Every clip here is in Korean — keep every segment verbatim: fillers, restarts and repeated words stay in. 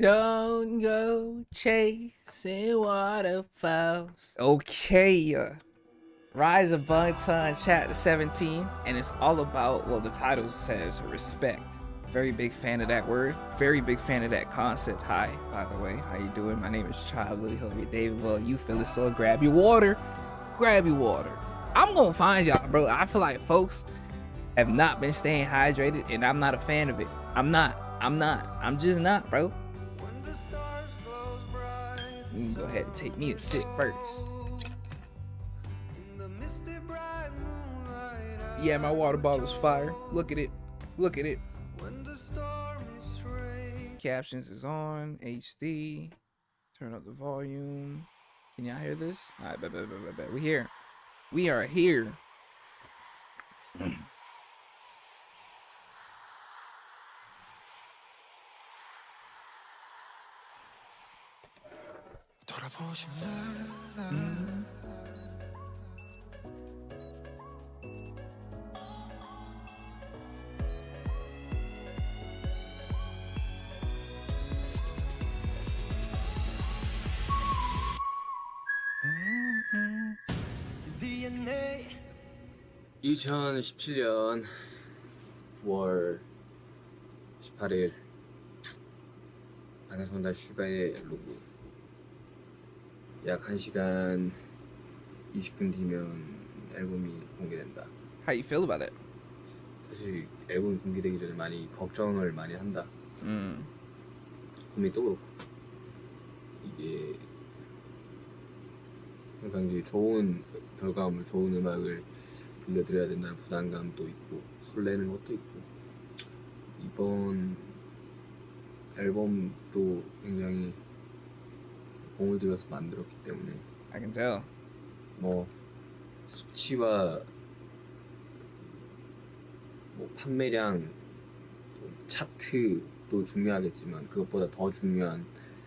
Don't go chasing waterfalls. Okay, uh, Rise of Bangtan chapter seventeen, and it's all about, well, the title says respect. Very big fan of that word. Very big fan of that concept. Hi, by the way, how you doing? My name is Child Lily Hobie David. Well, you feel it, so grab your water. Grab your water. I'm gonna find y'all, bro. I feel like folks have not been staying hydrated, and I'm not a fan of it. I'm not. I'm not. I'm just not, bro. You can go ahead and take me a sip first. Yeah, my water bottle's fire. Look at it. Look at it. Captions is on. H D. Turn up the volume. Can y'all hear this? Alright, bet, bet, bet, bet, bet. We here. We are here. 음. 이천십칠 년 구월 십팔일 방송다 슈가의 로그. 약 한 시간 이십 분 뒤면 앨범이 공개된다. How you feel about it? 사실 앨범이 공개되기 전에 많이 걱정을 많이 한다. 음. 고민도 그렇고 이게 항상 이제 좋은 결과물, 좋은 음악을 들려드려야 된다는 부담감도 있고 설레는 것도 있고 이번 앨범도 굉장히 공을 들여서 만들었기 때문에 I can tell. 뭐 수치와 뭐 판매량, 차트도 중요하겠지만 그것보다 더 중요한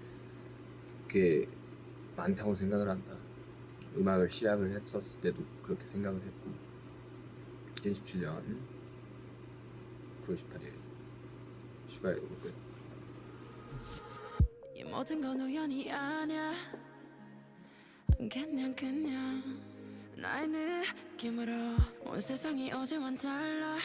게 많다고 생각을 한다. 음악을 시작을 했었을 때도 그렇게 생각을 했고 이천십칠 년 구월 십팔일 슈가의 로그. 이 모든 건 우연이 아니야. 그냥 그냥 나의 느낌으로 온 세상이 어제와는 달라.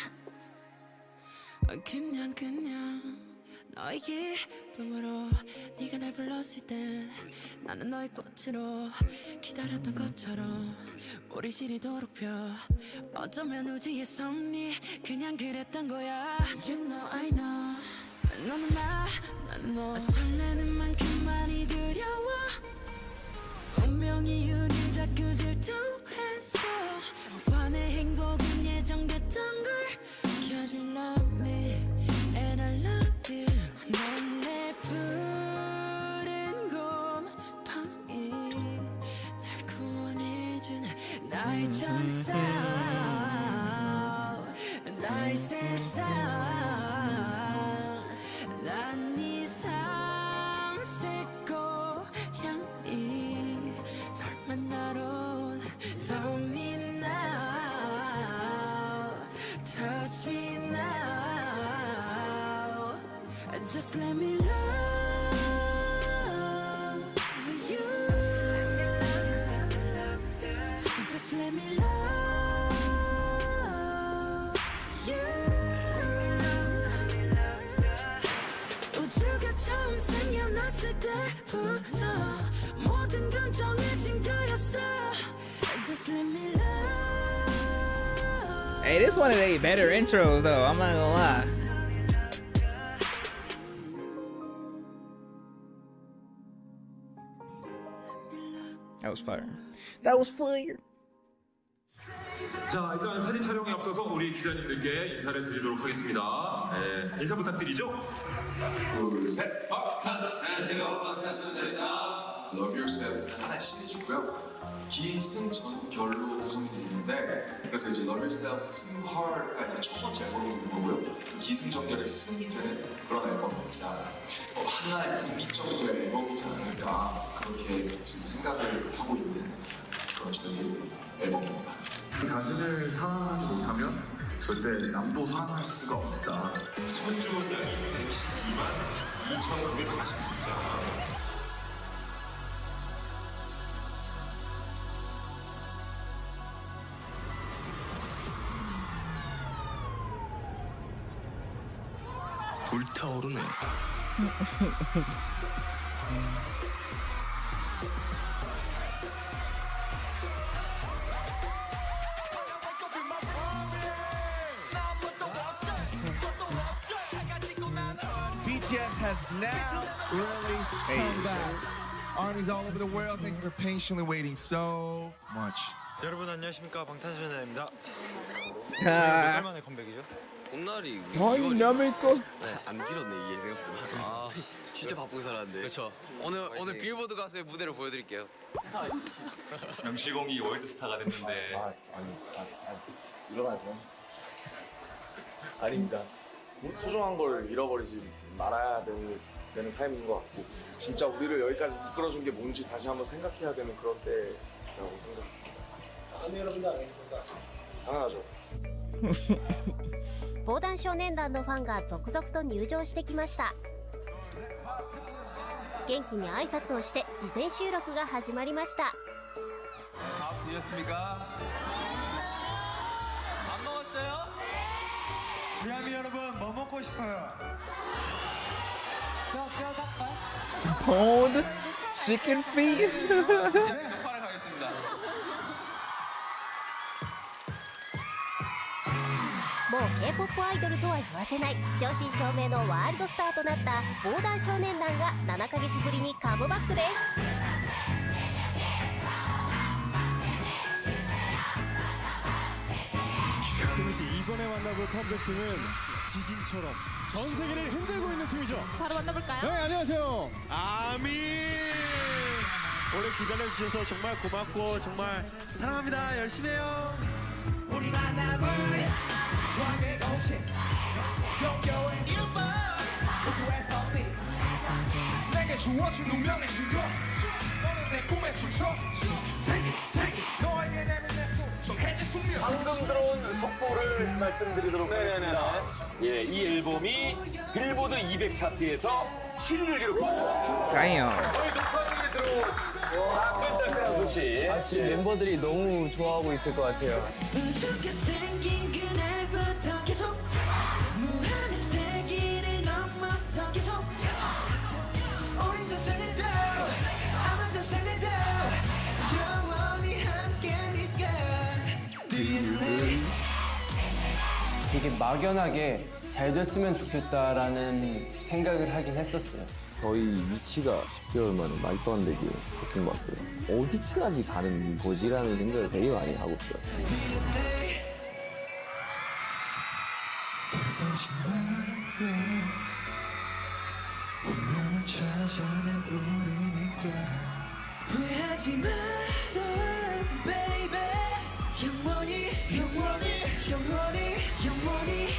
그냥 그냥 너의 기쁨으로 네가 날 불렀을 때 나는 너의 꽃으로 기다렸던 것처럼 우리 시리도록 펴. 어쩌면 우주의 섭리 그냥 그랬던 거야. You know I know 너는 나 나는 너. 설레는 만큼 많이 두려워. 운명이 우릴 자꾸 질투해서 오빠의 행복은 예정됐던 걸 Cause you love me and I love you. 넌 내 푸른 곰팡이 날 구원해준 나의 천사 나의 세상. 난 네 삼색 고향이 널 만나러 온 Love me now, touch me now, just let me love you, just let me love you. 우주가 처음 생겨났을 때부터 모든 건 정해진 거였어. Just let me love. Hey, this one of the better intros though, I'm not gonna lie. That was fire. That was fire. 자, 일단 사진 촬영에 앞서서 우리 기자님들께 인사를 드리도록 하겠습니다. 네, 인사 부탁드리죠. 둘, 셋. 박탄! 안녕하세요. 박탄수입니다. Love Yourself 하나 시리즈고요. 기승전결로 구성이 되어 있는데, 그래서 이제 Love Yourself 승활가 이제 첫 번째 앨범이 있는 거고요. 기승전결의 승이 되는 그런 앨범입니다. 어, 하나의 분기점의 앨범이지 않을까 그렇게 지금 생각을 하고 있는 그런 저희 앨범입니다. 자신을 사랑하지 못하면 절대 남도 사랑할 수가 없다. 서주량이 백십이만 이천구백사십 자 불타오르네. 비티에스 has now really come back. Armies all over the world, thank you for patiently waiting so much. 여러분 안녕하십니까, 방탄소년단입니다. 아. 몇 만에 컴백이죠? 봄날이 아니 남의거. 네, 안 길었네 이게 생각보다. 아 진짜 바쁘게 살았는데. 그렇죠. 오늘 파이팅. 오늘 빌보드 가수의 무대를 보여드릴게요. 명시공이 월드스타가 됐는데. 아 아니 아, 아 일어나죠. 아닙니다. 소중한 걸 잃어버리지 말아야 되는, 되는 타이밍인 것 같고, 진짜 우리를 여기까지 이끌어준 게 뭔지 다시 한번 생각해야 되는 그런 때라고 생각합니다. 아미 여러분들 안 계십니까? 당연하죠. 防弾少年団のファンが続々と入場してきました。元気に挨拶をして事前収録が始まりました。 밥 드셨습니까? 안 먹었어요? 미아미 여러분, 뭐 먹고 싶어요? 뼈, 뼈 닭발? Pulled chicken feet. 진짜 녹화를 가겠습니다. もう K-ポップ アイドルとは言わせない正真正銘のワールドスターとなった防弾少年団がななかげつぶりにカムバックです。 팀이시 이번에 만나볼 컴백팀은 지진처럼 전 세계를 흔들고 있는 팀이죠. 바로 만나볼까요? 네, 안녕하세요. 아미! 오래 기다려주셔서 정말 고맙고 정말 사랑합니다. 열심히 해요. 우리 만나볼 수학의 공식 종교의 일본 우주의 섭리 내게 주어진 운명의 신조, 너는 내 꿈의 출처. Take it, take it. 너에게 내면 내 손, 정해진 숙명. 방금 들어온 속보를 말씀드리도록 하겠습니다. 예, 이 앨범이 빌보드 이백 차트에서 칠 위를 기록합니다. Damn. 저희 녹화 중에 들어온 따끈따끈한 소식. 아, 지금 멤버들이 너무 좋아하고 있을 것 같아요. 우주가 생긴 그날부터 계속 무한의 세기를 넘어서 계속 우린 더 설레도 아마 더 설레도 영원히 함께니까. 되게 막연하게 잘 됐으면 좋겠다라는 생각을 하긴 했었어요. 저희 위치가 십 개월 만에 말도 안 되게 바뀐 것 같아요. 어디까지 가는 거지라는 생각을 되게 많이 하고 있어요. 후회하지 마라 baby 영원히 영원히 영원히 영원히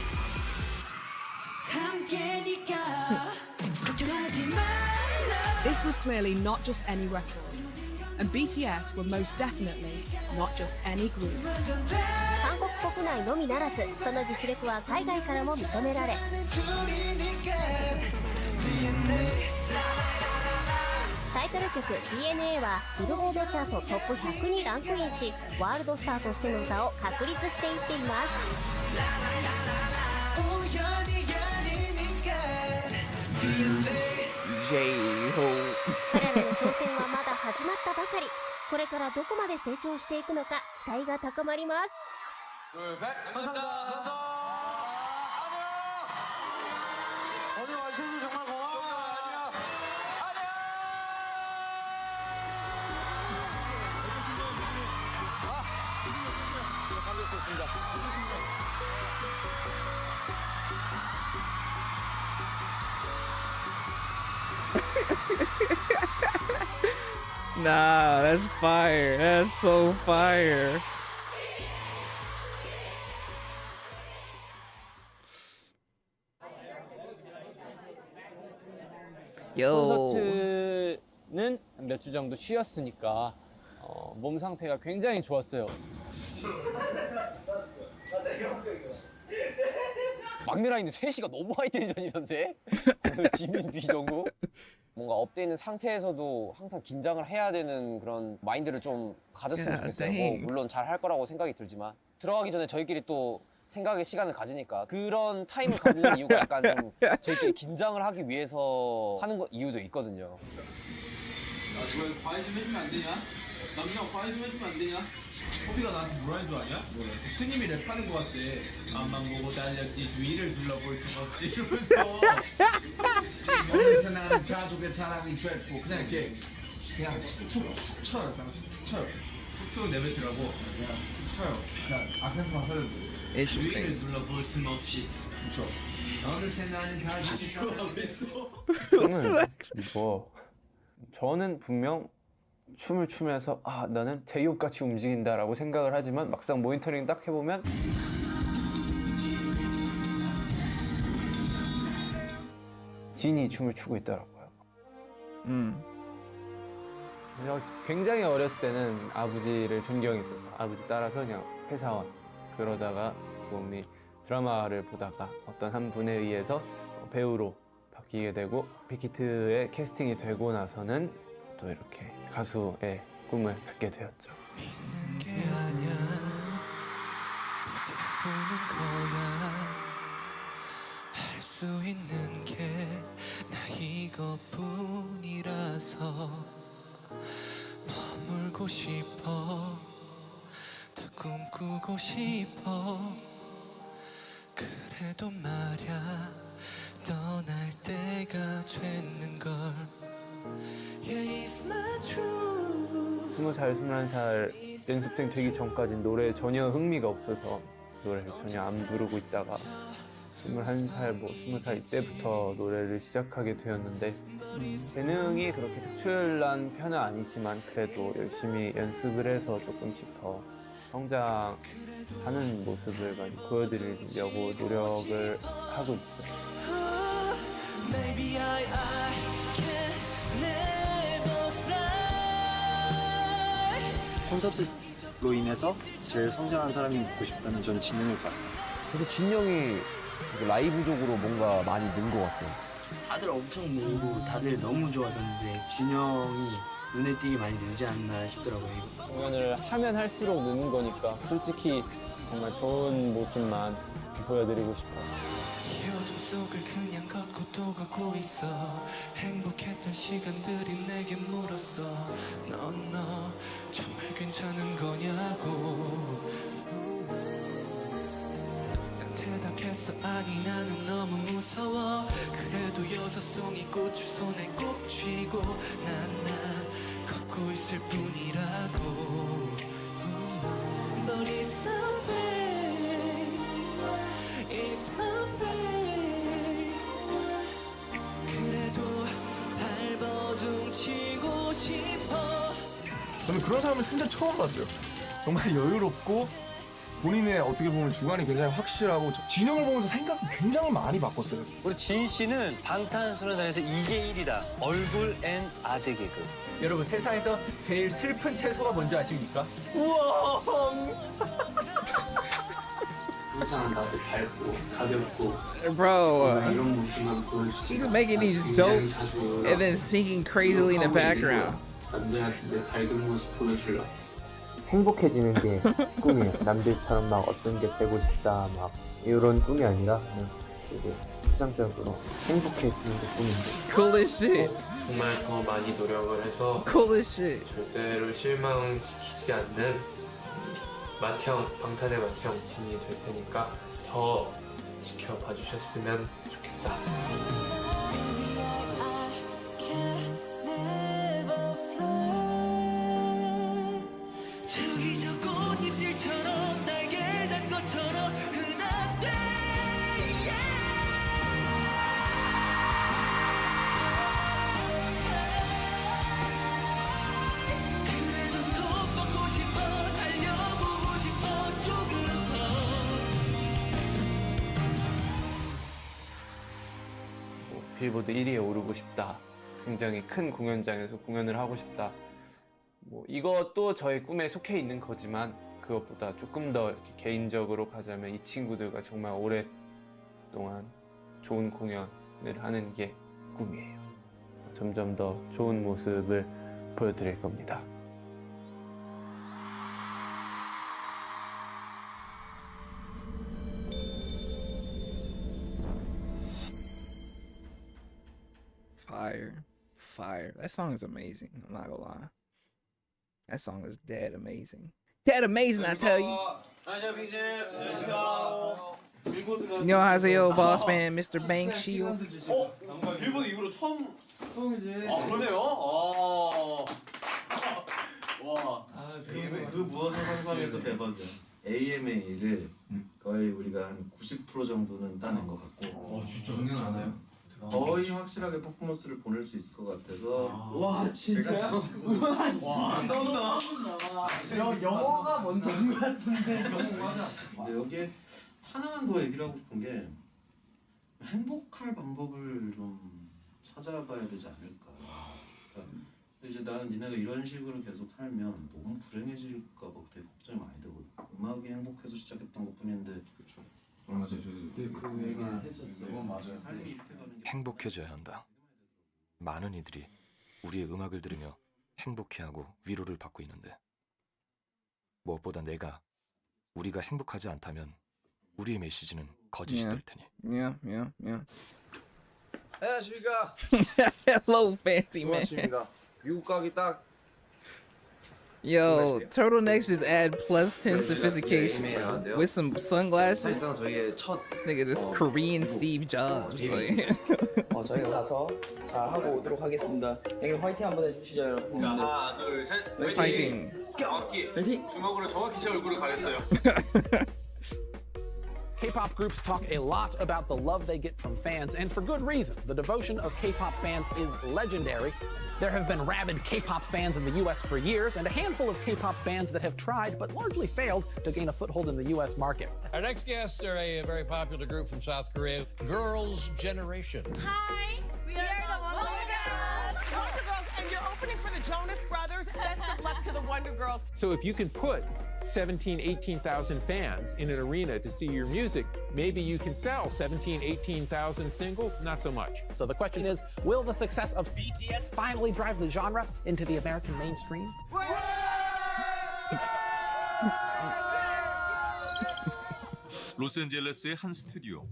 함께니까 걱정하지 말라. This was clearly not just any record, and B T S were most definitely not just any group. 韓国国内のみならずその実力は海外からも認められ、タイトル曲 ディーエヌエー はビルボードチャートトップひゃくにランクインし、ワールドスターとしての座を確立していっています。彼らの挑戦はまだ始まったばかり。これからどこまで成長していくのか期待が高まります。 둘, 셋. 감사합니다. 감사합니다. 안녕. 오늘 와주셔서 정말 고마워요. 안녕. 안녕. 아, 감사했습니다. Nah, that's fire. That's so fire. 콘서트는 몇 주 정도 쉬었으니까 어, 몸 상태가 굉장히 좋았어요. 막내 라인데 셋이가 너무 하이텐션이던데? 지민, 비정우? 뭔가 업돼 있는 상태에서도 항상 긴장을 해야 되는 그런 마인드를 좀 가졌으면 좋겠어요. 뭐 물론 잘 할 거라고 생각이 들지만 들어가기 전에 저희끼리 또 생각의 시간을 가지니까 그런 타임을 가지는 이유가 약간 좀 저희끼리 긴장을 하기 위해서 하는 거, 이유도 있거든요. 아, 지금 과외 좀 해주면 안 되냐? 남준아, 과외 좀 해주면 안 되냐? 허비가 나한테 뭐라는 줄 아냐? 뭐래? 스님이 랩하는 거 같대. 앞만 보고 달렸지 주위를 둘러볼 틈 없지 이러면서. 어디서 나는 가족의 사람이 됐고 그냥 이렇게 그냥 툭툭 쳐요. 그냥 툭툭 쳐요. 툭툭 내뱉으라고 그냥 툭 쳐요. 그냥 악센트만 살려줘요. 주위를 둘러볼 틈 없이. 그렇죠. 어느새 나는 가족의 사람이 됐어. 저는 뭐 저는 분명 춤을 추면서 아 나는 제이홉같이 움직인다라고 생각을 하지만 막상 모니터링 딱 해보면 진이 춤을 추고 있더라고요. 음. 굉장히 어렸을 때는 아버지를 존경했어서 아버지 따라서 그냥 회사원 그러다가 몸이 드라마를 보다가 어떤 한 분에 의해서 배우로 바뀌게 되고 빅히트에 캐스팅이 되고 나서는 또 이렇게 가수의 꿈을 갖게 되었죠. 믿는 게 아냐 보는 거야 할 수 있는 게 나 이것뿐이라서 머물고 싶어 더 꿈꾸고 싶어 그래도 말야 떠날 때가 됐는걸 Yeah, it's my truth. 스무 살, 스물한 살 연습생 되기 전까진 노래에 전혀 흥미가 없어서 노래를 전혀 안 부르고 있다가 스물한 살, 뭐 스무 살 이때부터 노래를 시작하게 되었는데 재능이 그렇게 특출난 편은 아니지만 그래도 열심히 연습을 해서 조금씩 더 성장하는 모습을 많이 보여드리려고 노력을 하고 있어요. Maybe I, I can never fly. 콘서트로 인해서 제일 성장한 사람이 묻고 싶다면 저는 진영일 것 같아요. 저도 진영이 라이브적으로 뭔가 많이 는 것 같아요. 다들 엄청 늘고 다들 너무 좋아졌는데 진영이 눈에 띄게 많이 늘지 않나 싶더라고요. 공연을 하면 할수록 느는 거니까 솔직히 정말 좋은 모습만 보여드리고 싶어요. 이 어둠 속을 그냥 걷고 또 가고 있어 행복했던 시간들이 내게 물었어 넌 너 정말 괜찮은 거냐고 난 대답했어 아니 나는 너무 무서워 그래도 여섯 송이 꽃을 손에 꼭 쥐고 난 나 걷고 있을 뿐이라고 But it's not fair It's not fair 그래도 발버둥치고 싶어 저는 그런 사람을 생전 처음 봤어요. 정말 여유롭고 본인의 어떻게 보면 주관이 굉장히 확실하고 진영을 보면서 생각이 굉장히 많이 바꿨어요. 우리 진 씨는 방탄소년단에서 이게 일이다. 얼굴 앤 아재 개그. 여러분 세상에서 제일 슬픈 채소가 뭔지 아십니까? 우와! 항상 나도 밝고 가볍고 Bro, 이런 모습만 보여줄 수 he's making these jokes and then singing crazily in the background. 남자한테 밝은 모습 보여줄라. 행복해지는 게 꿈이에요. 남들처럼 막 어떤 게 되고 싶다 막 이런 꿈이 아니라 그냥 되게 추상적으로 행복해지는 게 꿈인데. Cool as shit. 정말 더 많이 노력을 해서 Cool as shit. 절대로 실망시키지 않는 맏형, 방탄의 맏형 진이 될 테니까 더 지켜봐 주셨으면 좋겠다. 저기 저 꽃잎들처럼 날개 단 것처럼 흔한데 그래도 손 뻗고 싶어 달려보고 싶어 조금 더 뭐 빌보드 일 위에 오르고 싶다. 굉장히 큰 공연장에서 공연을 하고 싶다. 뭐 이것도 저의 꿈에 속해 있는 거지만 그것보다 조금 더 이렇게 개인적으로 가자면 이 친구들과 정말 오랫동안 좋은 공연을 하는 게 꿈이에요. 점점 더 좋은 모습을 보여드릴 겁니다. fire. That song is amazing. I'm not gonna lie. That song is dead amazing. Dead amazing, I tell you. 안녕하세요, boss man, Mister Bank Shield. 어? 빌보드 이후로 처음 처음이지. 아 그러네요. 아. 와. 그, 그 무엇을 상상해도 대박이야. 에이엠에이를 거의 우리가 한 구십 퍼센트 정도는 따낸 것 같고. 어 진짜 장난 않아요? 거의 확실하게 퍼포먼스를 보낼 수 있을 것 같아서. 와 진짜요? 와 진짜 와 영어가 먼저인 것 같은데 영어가. 근데 여기에 하나만 더 얘기를 하고 싶은 게 행복할 방법을 좀 찾아봐야 되지 않을까. 그러니까 이제 나는 니네가 이런 식으로 계속 살면 너무 불행해질까 봐 되게 걱정이 많이 되거든. 음악이 행복해서 시작했던 것뿐인데. 그렇죠. 어, 맞아요. 저도 그 얘기를 했었어요. 맞아요. 삶이 이렇게 가는 게 행복해져야 한다. 많은 이들이 우리의 음악을 들으며 행복해하고 위로를 받고 있는데 무엇보다 내가 우리가 행복하지 않다면 우리의 메시지는 거짓이 될 테니. Yeah, yeah, yeah. 안녕하십니까. Hello, fancy man. 고맙습니다. 미국 가기 딱. Yo, turtlenecks just add plus ten sophistication with some sunglasses. This nigga, this Korean Steve Jobs. Like. 어, 저희가 가서 잘 하고 오도록 하겠습니다. 형님 화이팅 한번 해주시죠, 여러분. 하나, 둘, 셋. 화이팅. 정확히 주먹으로 정확히 제 얼굴을 가렸어요. K-pop groups talk a lot about the love they get from fans, and for good reason. The devotion of K-pop fans is legendary. There have been rabid K-pop fans in the U S for years, and a handful of K-pop bands that have tried but largely failed to gain a foothold in the U S market. Our next guests are a very popular group from South Korea, Girls' Generation. Hi, we are the Wonder Girls. Wonder Girls, and you're opening for the Jonas Brothers. Best of luck to the Wonder Girls. So if you can put seventeen, eighteen thousand fans in an arena to see your music, maybe you can sell seventeen, eighteen thousand singles, not so much. So the question is, will the success of B T S finally drive the genre into the American mainstream? 로스앤젤레스의 한 스튜디오.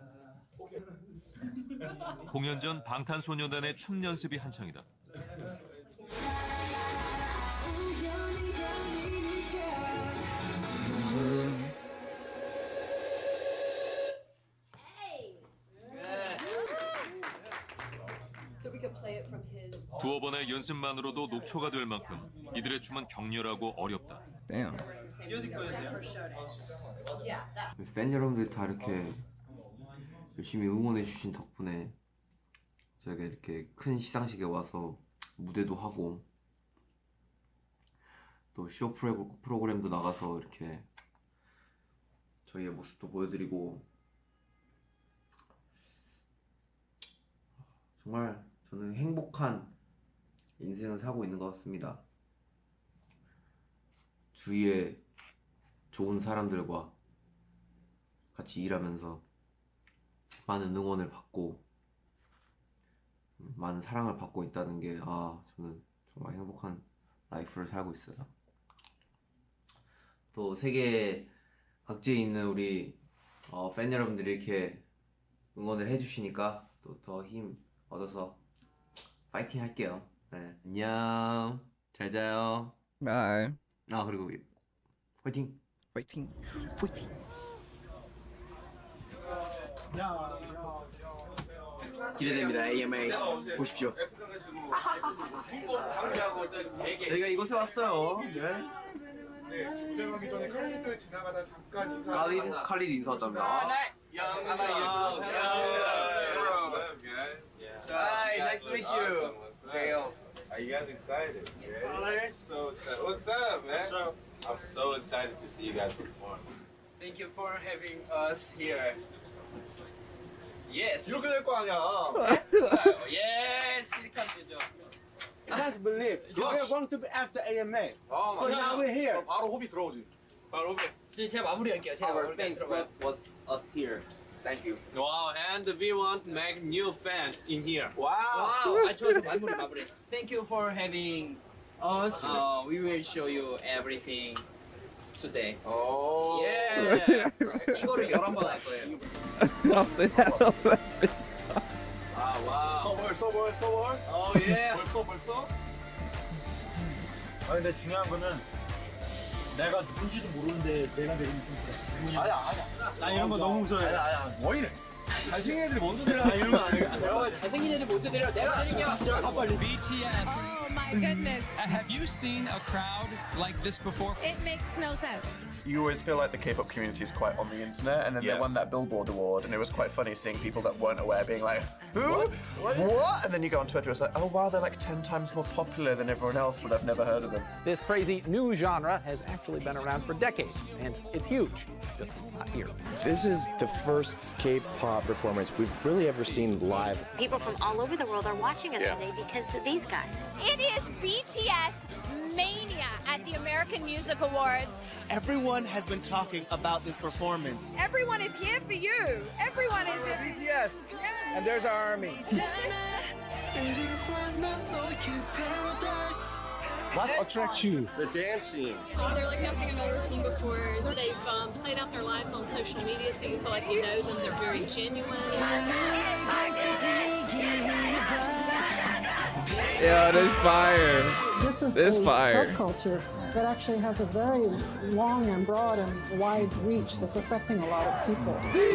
공연 전 방탄소년단의 춤 연습이 한창이다. 두어 번의 연습만으로도 녹초가 될 만큼 이들의 춤은 격렬하고 어렵다. Damn. 팬 여러분들이 다 이렇게 열심히 응원해 주신 덕분에 저희가 이렇게 큰 시상식에 와서 무대도 하고 또 쇼 프로그램도 나가서 이렇게 저희의 모습도 보여드리고 정말 저는 행복한 인생을 살고 있는 것 같습니다. 주위에 좋은 사람들과 같이 일하면서 많은 응원을 받고 많은 사랑을 받고 있다는 게 아, 저는 정말 행복한 라이프를 살고 있어요. 또 세계 각지에 있는 우리 어, 팬 여러분들이 이렇게 응원을 해주시니까 또 더 힘 얻어서 파이팅 할게요. 네. 안녕. 잘 자요. 바이. 아 그리고 파이팅. 파이팅. 파이팅. 기대됩니다. 에이엠에이 보십시오. 저희가 이곳에 왔어요. 네. 네, 진행하기 전에 칼리드 지나가다 잠깐 인사. 칼리드 칼리드 인사 왔답니다. Hi, nice to meet you. Kale. Are you guys excited? Yeah. So excited. What's up, man? What's up? I'm so excited to see you guys perform. Thank you for having us here. Yes. 이렇게 될 거 아니야. Yes. 이렇게 하면 되죠. I can't believe you were going to be after A M A. 아, But now we're here. 바로 호비 들어오지. 바로 호비. 제가 마무리할게요. 제가 Our thanks for was us here. Thank you. Wow, and we want to make new fans in here. Wow. Wow. 아, 좋아서 마무리 마무리. Thank you for having us. Uh, we will show you everything today. Oh. Yeah. 이거를 열한 번 할 거예요. I'll say that. 아, 와. Cover 벌써 벌써 벌? 어 예. 벌써 벌써? 아 근데 중요한 거는 내가 누군지도 모르는데 내가 내리면 좀 그래. 아니야 아니야. 나 이런 거 너무 무서워해. 아니야 아니야. 뭐 이래? 잘생긴 애들이 먼저 내려. 아 이런 거 아니야. 잘생긴 애들 먼저 내려. 내가 내릴게요. 자, 빨리. B T S. Oh my goodness. Have you seen a crowd like this before? It makes no sense. You always feel like the K-pop community is quite on the internet, and then Yeah. they won that Billboard award, and it was quite funny seeing people that weren't aware being like, who? What? what? And then you go on Twitter, it's like, oh wow, they're like ten times more popular than everyone else, but I've never heard of them. This crazy new genre has actually been around for decades, and it's huge, just not here. This is the first K-pop performance we've really ever seen live. People from all over the world are watching us Yeah. today because of these guys. It is B T S mania at the American Music Awards. Everyone has been talking about this performance. Everyone is here for you. Everyone is here. B T S. And there's our army. What attracts you? The dancing. They're like nothing I've ever seen before. They've um, played out their lives on social media, so you feel like you know them. They're very genuine. Yeah, this fire. This is this a fire. subculture that actually has a very long and broad and wide reach that's affecting a lot of people.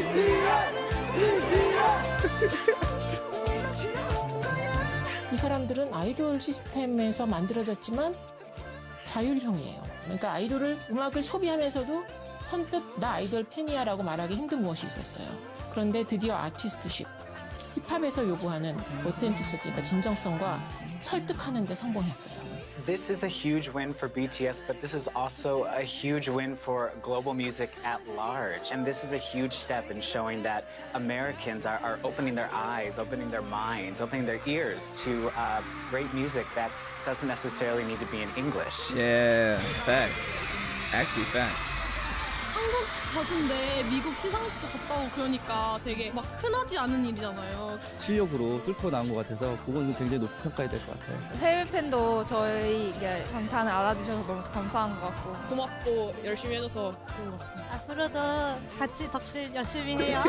이 사람들은 아이돌 시스템에서 만들어졌지만 자율형이에요. 그러니까 아이돌을 음악을 소비하면서도 선뜻 나 아이돌 팬이야라고 말하기 힘든 무엇이 있었어요. 그런데 드디어 아티스트십, 힙합에서 요구하는 오텐티시티, 그러니까 진정성과 설득하는 데 성공했어요. This is a huge win for B T S, but this is also a huge win for global music at large. And this is a huge step in showing that Americans are, are opening their eyes, opening their minds, opening their ears to uh, great music that doesn't necessarily need to be in English. Yeah, facts. Actually, facts. 한국 가수인데 미국 시상식도 갔다 오고 그러니까 되게 막 흔하지 않은 일이잖아요. 실력으로 뚫고 나온 것 같아서 그건 굉장히 높이 평가해야 될 것 같아요. 해외 팬도 저희 이게 방탄을 알아주셔서 너무 감사한 것 같고 고맙고 열심히 해줘서 그런 것 같습니다. 앞으로도 같이 덕질 열심히 해요.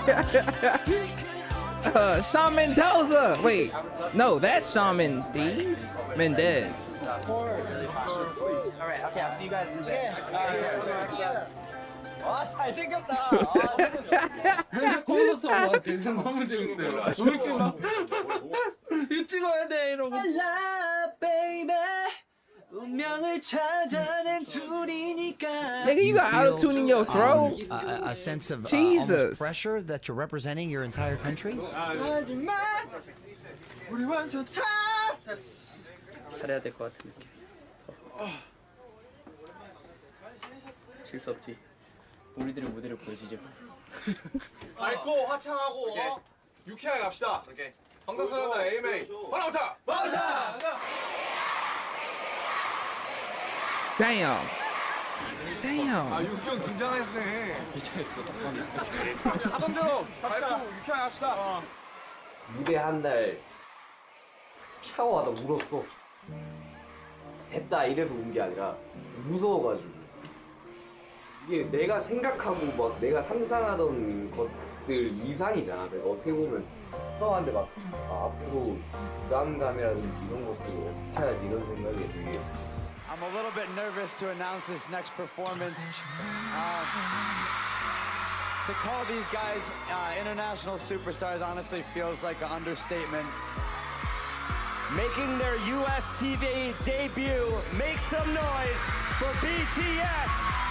Uh, Shawn Mendoza. Wait, no, that's Shawn Mendes. Mendez. All right, okay, I'll see you guys in a bit. 와 잘생겼다. 콘서트 온 것 같아. 너무 재밌어요. 왜 이렇게 막 이거 찍어야 돼 이러고. I love baby. 운명을 찾아낸 둘이니까. Nigga, you got auto-tune in your throat. Um, a, a sense of uh, Jesus. almost pressure that you're representing your entire country? 우리 완전 탑. 잘해야 될 것 같은 느낌. 질 수 없지. 우리들의 무대를 보여주죠. 밝고 화창하고 어? 유쾌하게 갑시다. 오케이. 방탄소년단 에이엠에이 방탄 방탄. Damn. Damn. 아 유키 형 긴장했네. 긴장했어. 하던 대로 밝고 유쾌하게 합시다. 무대 한 달 샤워하다 울었어. 됐다 이래서 운 게 아니라 무서워가지고. 이게 내가 생각하고 막 내가 상상하던 것들 이상이잖아. 그래서 어떻게 보면 처음한데 막 아, 앞으로 부담감이라든지 이런 것도 어떻게 해야지 이런 생각이 되게. I'm a little bit nervous to announce this next performance. Um, to call these guys uh, international superstars honestly feels like an understatement. Making their U S T V debut, make some noise for B T S!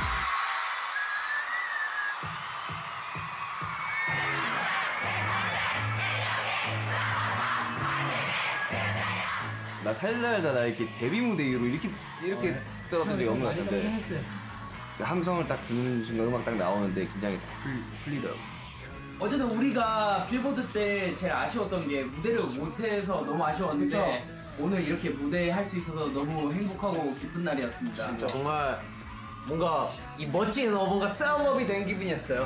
나 살살다 나 이렇게 데뷔 무대로 이렇게 이렇게 떨어진 적이 없는 것 같은데 함성을 딱 듣는 순간 음악 딱 나오는데 긴장이 다 풀리더라고. 어쨌든 우리가 빌보드 때 제일 아쉬웠던 게 무대를 못해서 너무 아쉬웠는데 그쵸? 오늘 이렇게 무대 할 수 있어서 너무 행복하고 기쁜 날이었습니다. 진짜 정말 뭔가 이 멋진 어 뭔가 싸움업이 된 기분이었어요.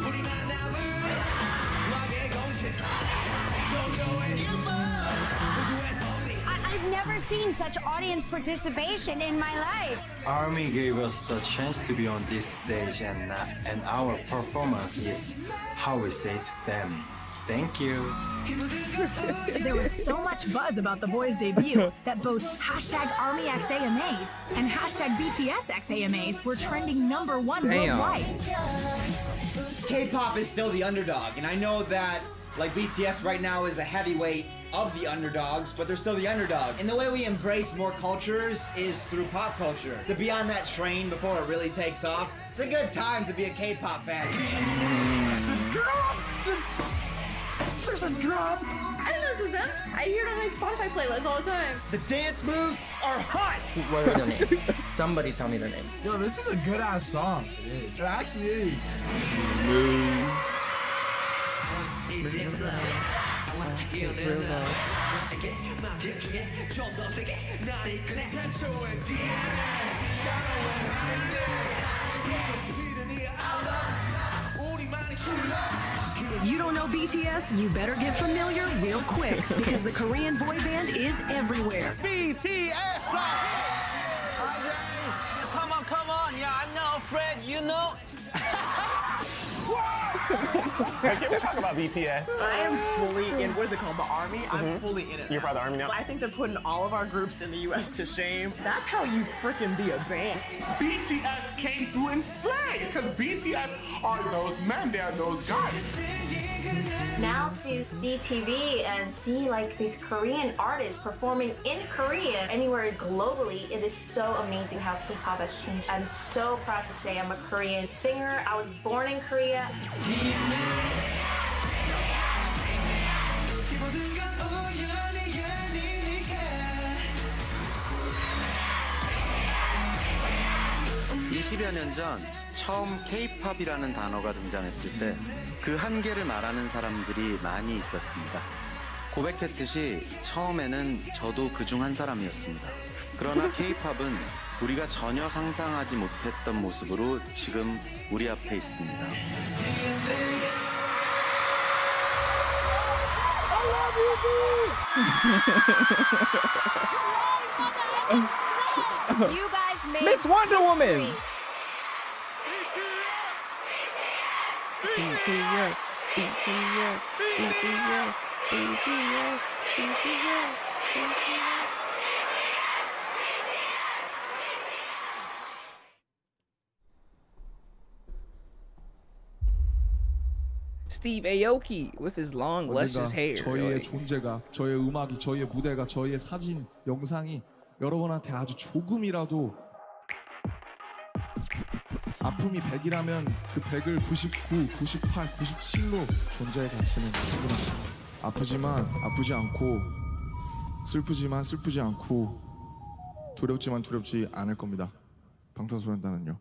I've never seen such audience participation in my life. Army gave us the chance to be on this stage, and uh, and our performance is how we say to them, Thank you. There was so much buzz about the boys' debut that both hashtag ArmyXAMAs and hashtag BTSXAMAs were trending number one Damn. worldwide. K-pop is still the underdog, and I know that like B T S right now is a heavyweight of the underdogs, but they're still the underdogs. And the way we embrace more cultures is through pop culture. To be on that train before it really takes off, it's a good time to be a K-pop fan. There's a drop! I don't know this is them. I hear it on my Spotify playlist all the time. The dance moves are hot! What are their names? Somebody tell me their names. Yo, this is a good ass song. It is. It actually is. If you don't know B T S, you better get familiar real quick because the Korean boy band is everywhere. B T S! Hi, James. Come on, come on. Yeah, I'm not afraid, you know. Hey, can we talk about B T S? I am fully in, what is it called, the Army? I'm Mhm. fully in it. You're part of the Army now? I think they're putting all of our groups in the U S to shame. That's how you freaking be a band. B T S came through and slayed, because B T S are those men, they're those guys. Now to see T V and see like these Korean artists performing in Korea anywhere globally, it is so amazing how K-pop has changed. I'm so proud to say I'm a Korean singer. I was born in Korea. 이십여 년 전 처음 K-팝이라는 단어가 등장했을 때 그 한계를 말하는 사람들이 많이 있었습니다. 고백했듯이 처음에는 저도 그중 한 사람이었습니다. 그러나 K-팝은 우리가 전혀 상상하지 못했던 모습으로 지금 우리 앞에 있습니다. You guys made Miss Wonder Woman. history. B T S, B T S, B T S, B T S, B T S, B T S. Steve Aoki with his long luscious 언젠가 hair. 저희의 really. 존재가, 저의 음악이, 저희의 무대가, 저희의 사진, 영상이 여러분한테 아주 조금이라도 아픔이 백이라면 그 백을 구십구, 구십팔, 구십칠로 존재의 가치는 충분합니다. 아프지만 아프지 않고 슬프지만 슬프지 않고 두렵지만 두렵지 않을 겁니다. 방탄소년단은요.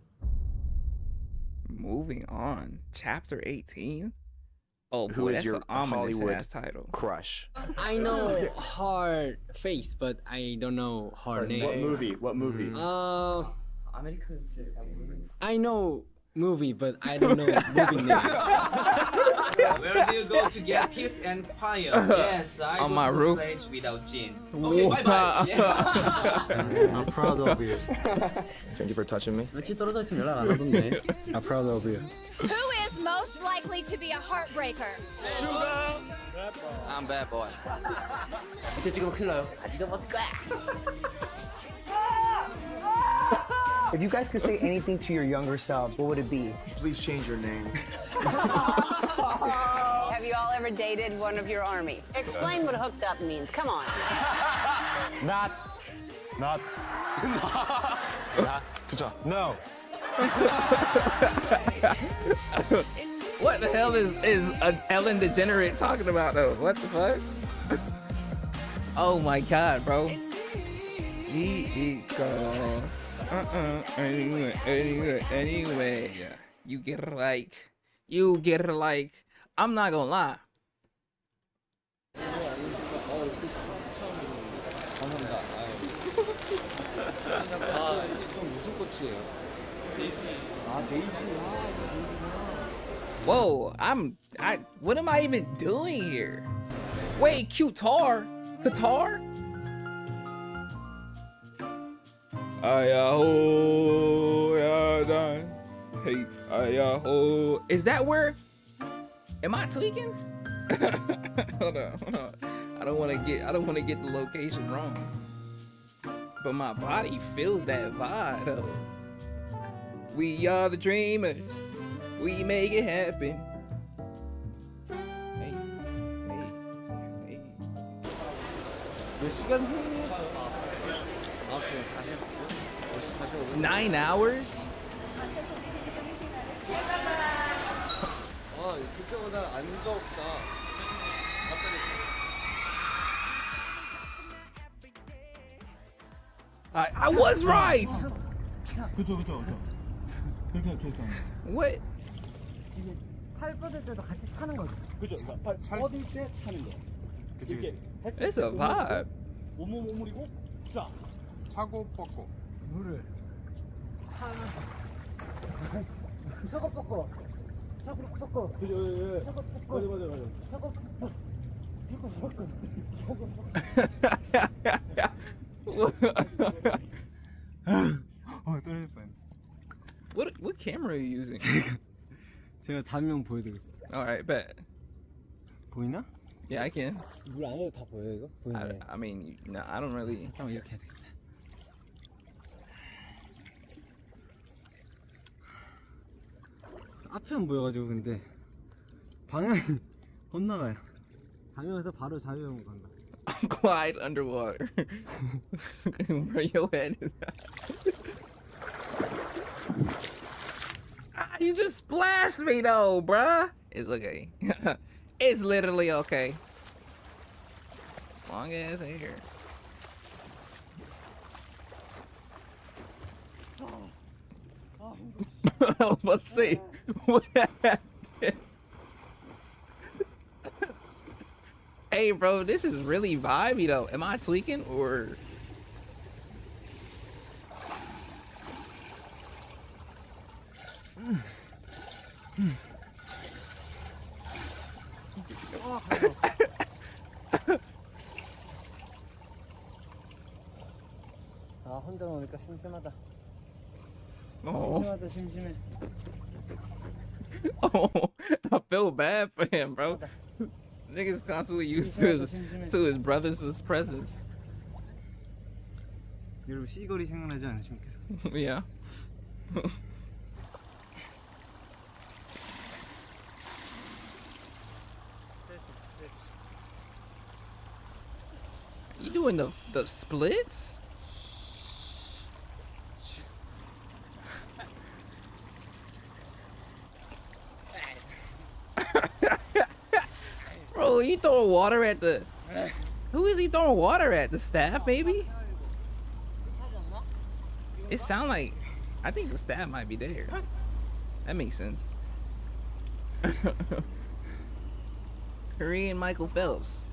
Moving on, chapter eighteen. Oh Who boy, is that's your an ominous Hollywood ass title. crush? I know her face, but I don't know her What name. movie? What movie? Uh, I know movie, but I don't know movie name. Where do you go to get peace and quiet? Yes, I On go my to roof. a place without gin. Okay, bye bye. Yeah. I'm proud of you. Thank you for touching me. 며칠 떨어져 있으면 연락 안 하던데. I'm proud of you. Who is most likely to be a heartbreaker? I'm bad boy. 이제 지금 큰일 나요. 아직도 못 가. If you guys could say anything to your younger selves, what would it be? Please change your name. Have you all ever dated one of your army? Explain what hooked up means. Come on. Not. Not. Not. 그죠? No. What the hell is is an Ellen DeGenerate talking about though? What the fuck? Oh my god, bro. He he go. Uh-uh. Anyway, anyway, anyway. Yeah. You get her like. You get her like. I'm not gonna lie. 아, 이건 무슨 꽃이에요? 데이지. 아, 데이지. Whoa, I'm I what am I even doing here? Wait, Qatar? Qatar? Ayaho, hey, ayaho. Is that where? Am I tweaking? hold on, hold on. I don't want to get I don't want to get the location wrong. But my body feels that vibe though. We are the dreamers. We make it happen. Hey, hey, hey. 몇 시간 후에? Nine hours? 아, 그때보다 안 덥다. I I was right. 그죠 그죠 그죠. 그렇게 그렇게 하는 거. What? 이게 팔 뻗을 때도 같이 차는 거죠. 그죠. 팔 뻗을 때 차는 거. 그치 그치. It's a vibe. 몸몸 오므리고 쫙 차고 뻗고. 물을 차고 뻗고 차고 뻗고. 그죠. 예, 예. 차고 뻗고. 맞아 맞아 맞아. 차고 뻗고. 차고 뻗고. 차고 어, 떨릴 뻔. What what camera are you using? 제가 제가 잔명 보여드리겠습니다. Alright, bet. 보이나? Yeah, I can. 물 안에도 다 보여 이거? I, 보이네. I mean, no, I don't really. 잠깐 이렇게 해야 되겠다. 앞에 안 보여가지고 근데 방향이 헛나가요. 자면서 바로 자유형 간다. Glide underwater. Bro, your head is. Ah, you just splashed me though, bruh. It's okay. It's literally okay. Long ass hair. I was about to say, what happened? Hey, bro, this is really vibey though. Am I tweaking or? 아, 혼자 노니까 심심하다. Oh. 심심하다 심심해. Oh, I feel bad for him, bro. Niggas constantly used to to his brother's presence. 여러분 시거리 생각나지 않으십니까? Yeah. You doing the the splits? Bro, he throwing water at the. Who is he throwing water at? The staff, maybe? It sound like. I think the staff might be there. That makes sense. Korean Michael Phelps.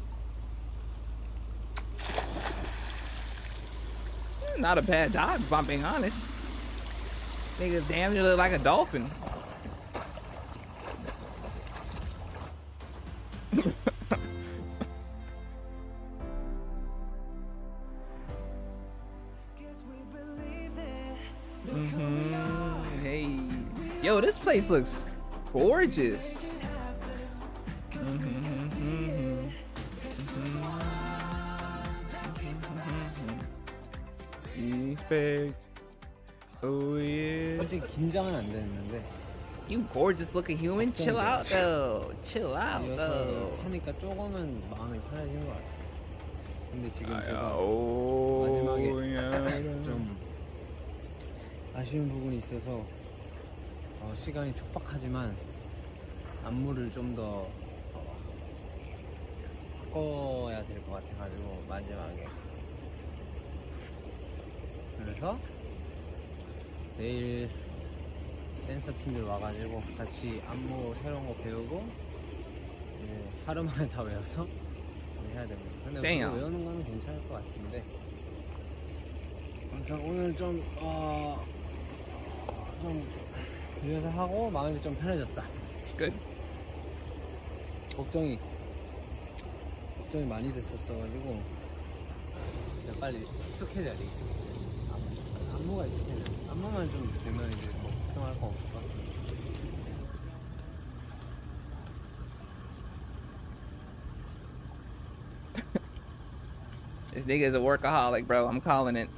Not a bad dive, if I'm being honest. Nigga damn near look like a dolphin. Mm-hmm. Hey, yo, this place looks gorgeous. Mm-hmm. Mm-hmm. Respect. Oh yeah. 사실 긴장은 안 됐는데. You gorgeous looking human. Chill out though. Chill out though. 하니까 조금은 마음이 편해진 것 같아. 근데 지금 아, 제가 오, 마지막에 야. 좀 아쉬운 부분이 있어서 어, 시간이 촉박하지만 안무를 좀 더 어, 바꿔야 될 것 같아가지고 마지막에 그래서 내일 댄서 팀들 와가지고 같이 안무 새로운 거 배우고 이제 하루 만에 다 외워서 해야 됩니다. 근데 Damn. 외우는 거는 괜찮을 것 같은데 아무튼 오늘 좀 어, 좀 리허설하고 마음이 좀 편해졌다. Good. 걱정이 걱정이 많이 됐었어가지고 이제 빨리 익숙해져야 돼. 익숙해. 안무가 익숙해져. 안무만 좀 되면 이제 뭐 걱정할 거 없을 것 같아. This nigga is a workaholic, bro. I'm calling it.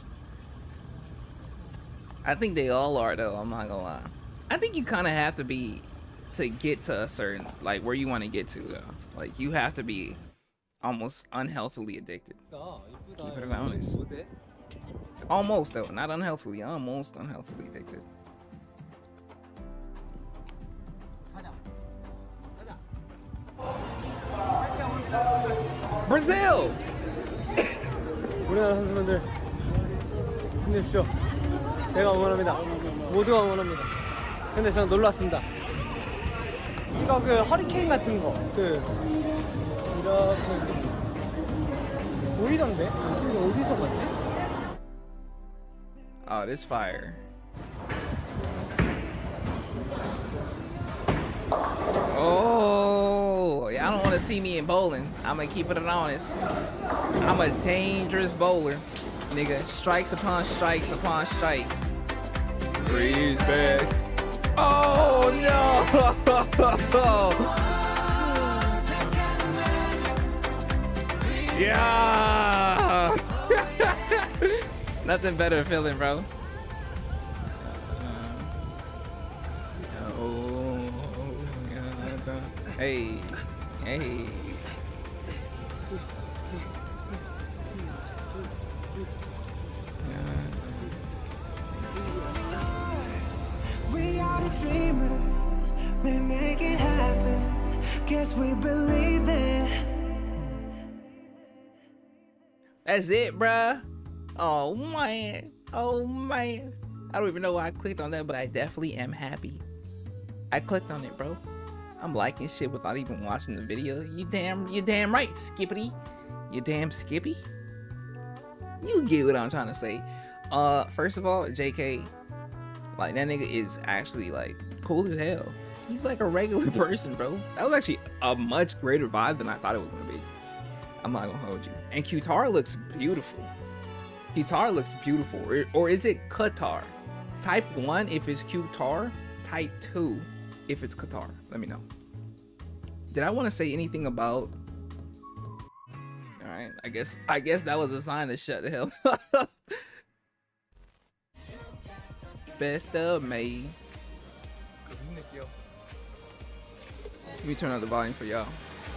I think they all are, though. I'm not gonna lie. I think you kind of have to be to get to a certain, like, where you want to get to, though. Like, you have to be almost unhealthily addicted. Keep it honest. Almost, though. Not unhealthily. Almost unhealthily addicted. Brazil! 우리나라 선수분들 힘내십시오. 제가 응원합니다. 모두가 응원합니다. 근데 저는 놀랐습니다. 이거 그 허리케인 같은 거, 그 이렇게 보이던데? 이거 어디서 봤지? Oh, this fire. Oh, y'all don't want to see me in bowling. I'm gonna keep it honest. I'm a dangerous bowler, nigga. Strikes upon strikes upon strikes. Breeze back. Oh no! Yeah. Nothing better feeling, bro. Hey, hey. We are the dreamers, we make it happen. Guess we believe it. That's it, bruh. Oh man, oh man. I don't even know why I clicked on that, but I definitely am happy. I clicked on it, bro. I'm liking shit without even watching the video. You damn, you damn right, Skippity. You damn Skippy. You get what I'm trying to say. Uh, first of all, J K, like that nigga is actually like cool as hell. He's like a regular person, bro. That was actually a much greater vibe than I thought it was gonna be. I'm not gonna hold you. And Q-Tar looks beautiful. Q-Tar looks beautiful. Or, or is it Qatar? Type one if it's Q-Tar. Type two if it's Qatar. Let me know. Did I want to say anything about? All right, I guess I guess that was a sign to shut the hell up. Best of May. Let me turn up the volume for y'all.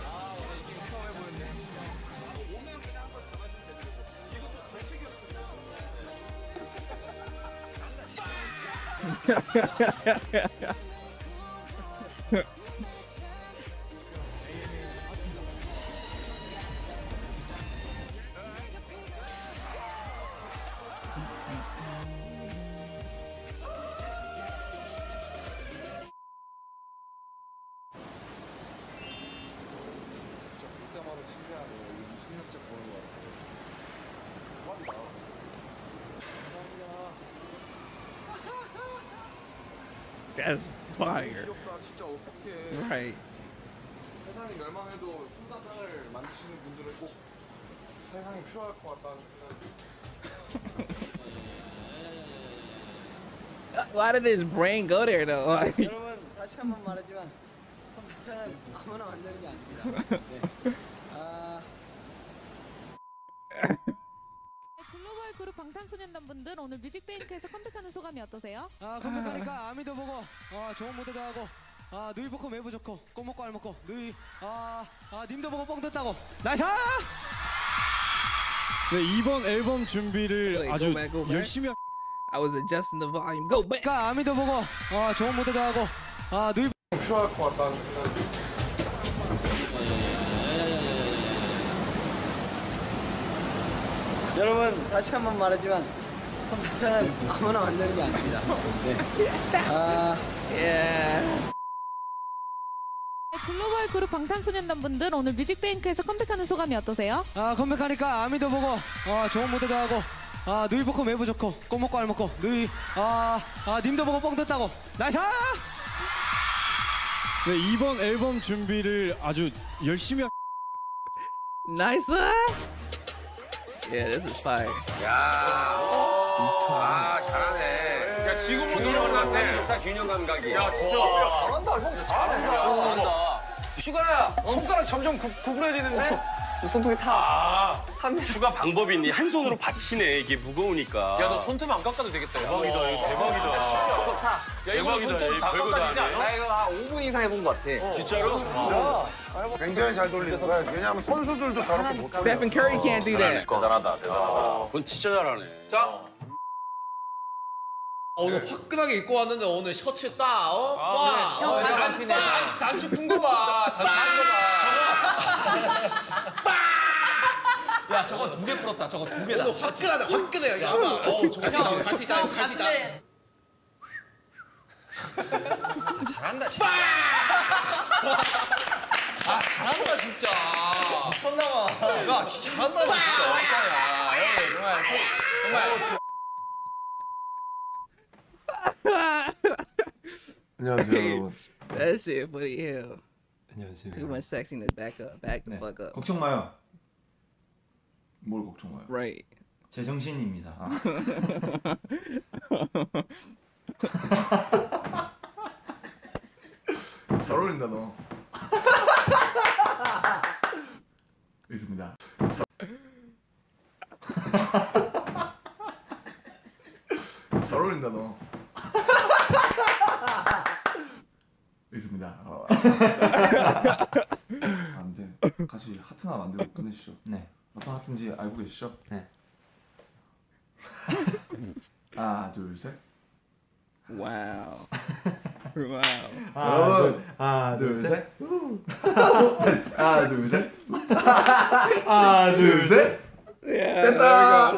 That's fire. Right. 세상이 멸망해도 솜사탕을 만드시는 분들은 꼭 세상이 필요할 것 같다는 생각이. Why did his brain go there though? Like... 여러분 다시 한번 말하지만 솜사탕은 아무나 만드는 게 아닙니다. 네. 아... 글로벌 그룹 방탄소년단 분들 오늘 뮤직뱅크에서 컴백하는 소감이 어떠세요? 아 컴백하니까 아미도 보고 아 좋은 무대도 하고 아 누이 보고 매부 좋고 꽃 먹고 알 먹고 누이 아, 아 님도 보고 뻥 떴다고 나이스! 네 이번 앨범 준비를 Wait, 아주 go back, go back. 열심히 하... I was adjusting the volume. Go back. 그러니까 아미도 보고 아 좋은 무대도 하고 아 누이 필요할 것 같다는 생각이. 여러분 다시 한번 말하지만 솜사탕은 아무나 만드는 게 아닙니다. 네. 아... Yeah. 글로벌 그룹 방탄소년단 분들 오늘 뮤직뱅크에서 컴백하는 소감이 어떠세요? 아 컴백하니까 아미도 보고 아 좋은 무대도 하고 아 누이 보고 매부 좋고 꽃 먹고 알 먹고 누이 아, 아 님도 보고 뻥 떴다고 나이스! 네 이번 앨범 준비를 아주 열심히 하... Nice. Yeah, this is fire. 야, 아 잘하네. 야 지금은 노력을 같아. 진짜 균형 감각이. 야 진짜. 잘한다 형. 잘한다. 잘한다. 슈가야 손가락 점점 구, 구부러지는데? 손톱이 타. 아, 한 추가 방법이 있니? 한 손으로 받치네, 이게 무거우니까. 야, 너 손톱 안 깎아도 되겠다. 대박이다, 이거 대박이다. 손톱 타. 야, 이거 대박이다, 손톱 다 별거 다 깎아지지 아니에요? 않아? 나 이거 한 오 분 이상 해본 것 같아. 진짜로? 진짜. 굉장히 잘 돌리는 거야. 왜냐하면 선수들도 저렇게 못 돌려. Stephen Curry can't do that. 대단하다, 대단하다. 그건 진짜 잘하네. 자. 어, 오늘 화끈하게 입고 왔는데 오늘 셔츠 딱, 어? 아, 와! 그래. 어, 형, 단- 단피네. 빡! 단추 푼 거 봐. 단추 봐. 야, 저거 두 개 풀었다. 저거 두 개다. 오늘 화끈하다. 화끈해. 이거 봐봐. 어, 저거 갈수 있다, 갈수 있다, 갈수 있다. 잘한다, 진짜. 아, 잘한다, 진짜. 미쳤나봐. 야, 진짜 잘한다, 진짜. 야, 야, 정말, 정말. 안녕하세요, 여러분. That shit funny hell. 안녕하세요. Too much sexiness. Back up. Back the fuck up. 걱정 마요. 뭘 걱정 마요? Right. 제 정신입니다. 잘 어울린다 너. 있습니다. 잘 어울린다 너. 있습니다. 어. 안 돼. 같이 하트 하나 만들고 끝내시죠. 네. 어떤 하트인지 알고 계시죠? 네. 하나, 둘, 셋. Wow. Wow. 여러분, 하나, 둘, 셋. 하나, 둘, 셋. 하나, 둘, 셋. Yeah, 됐다.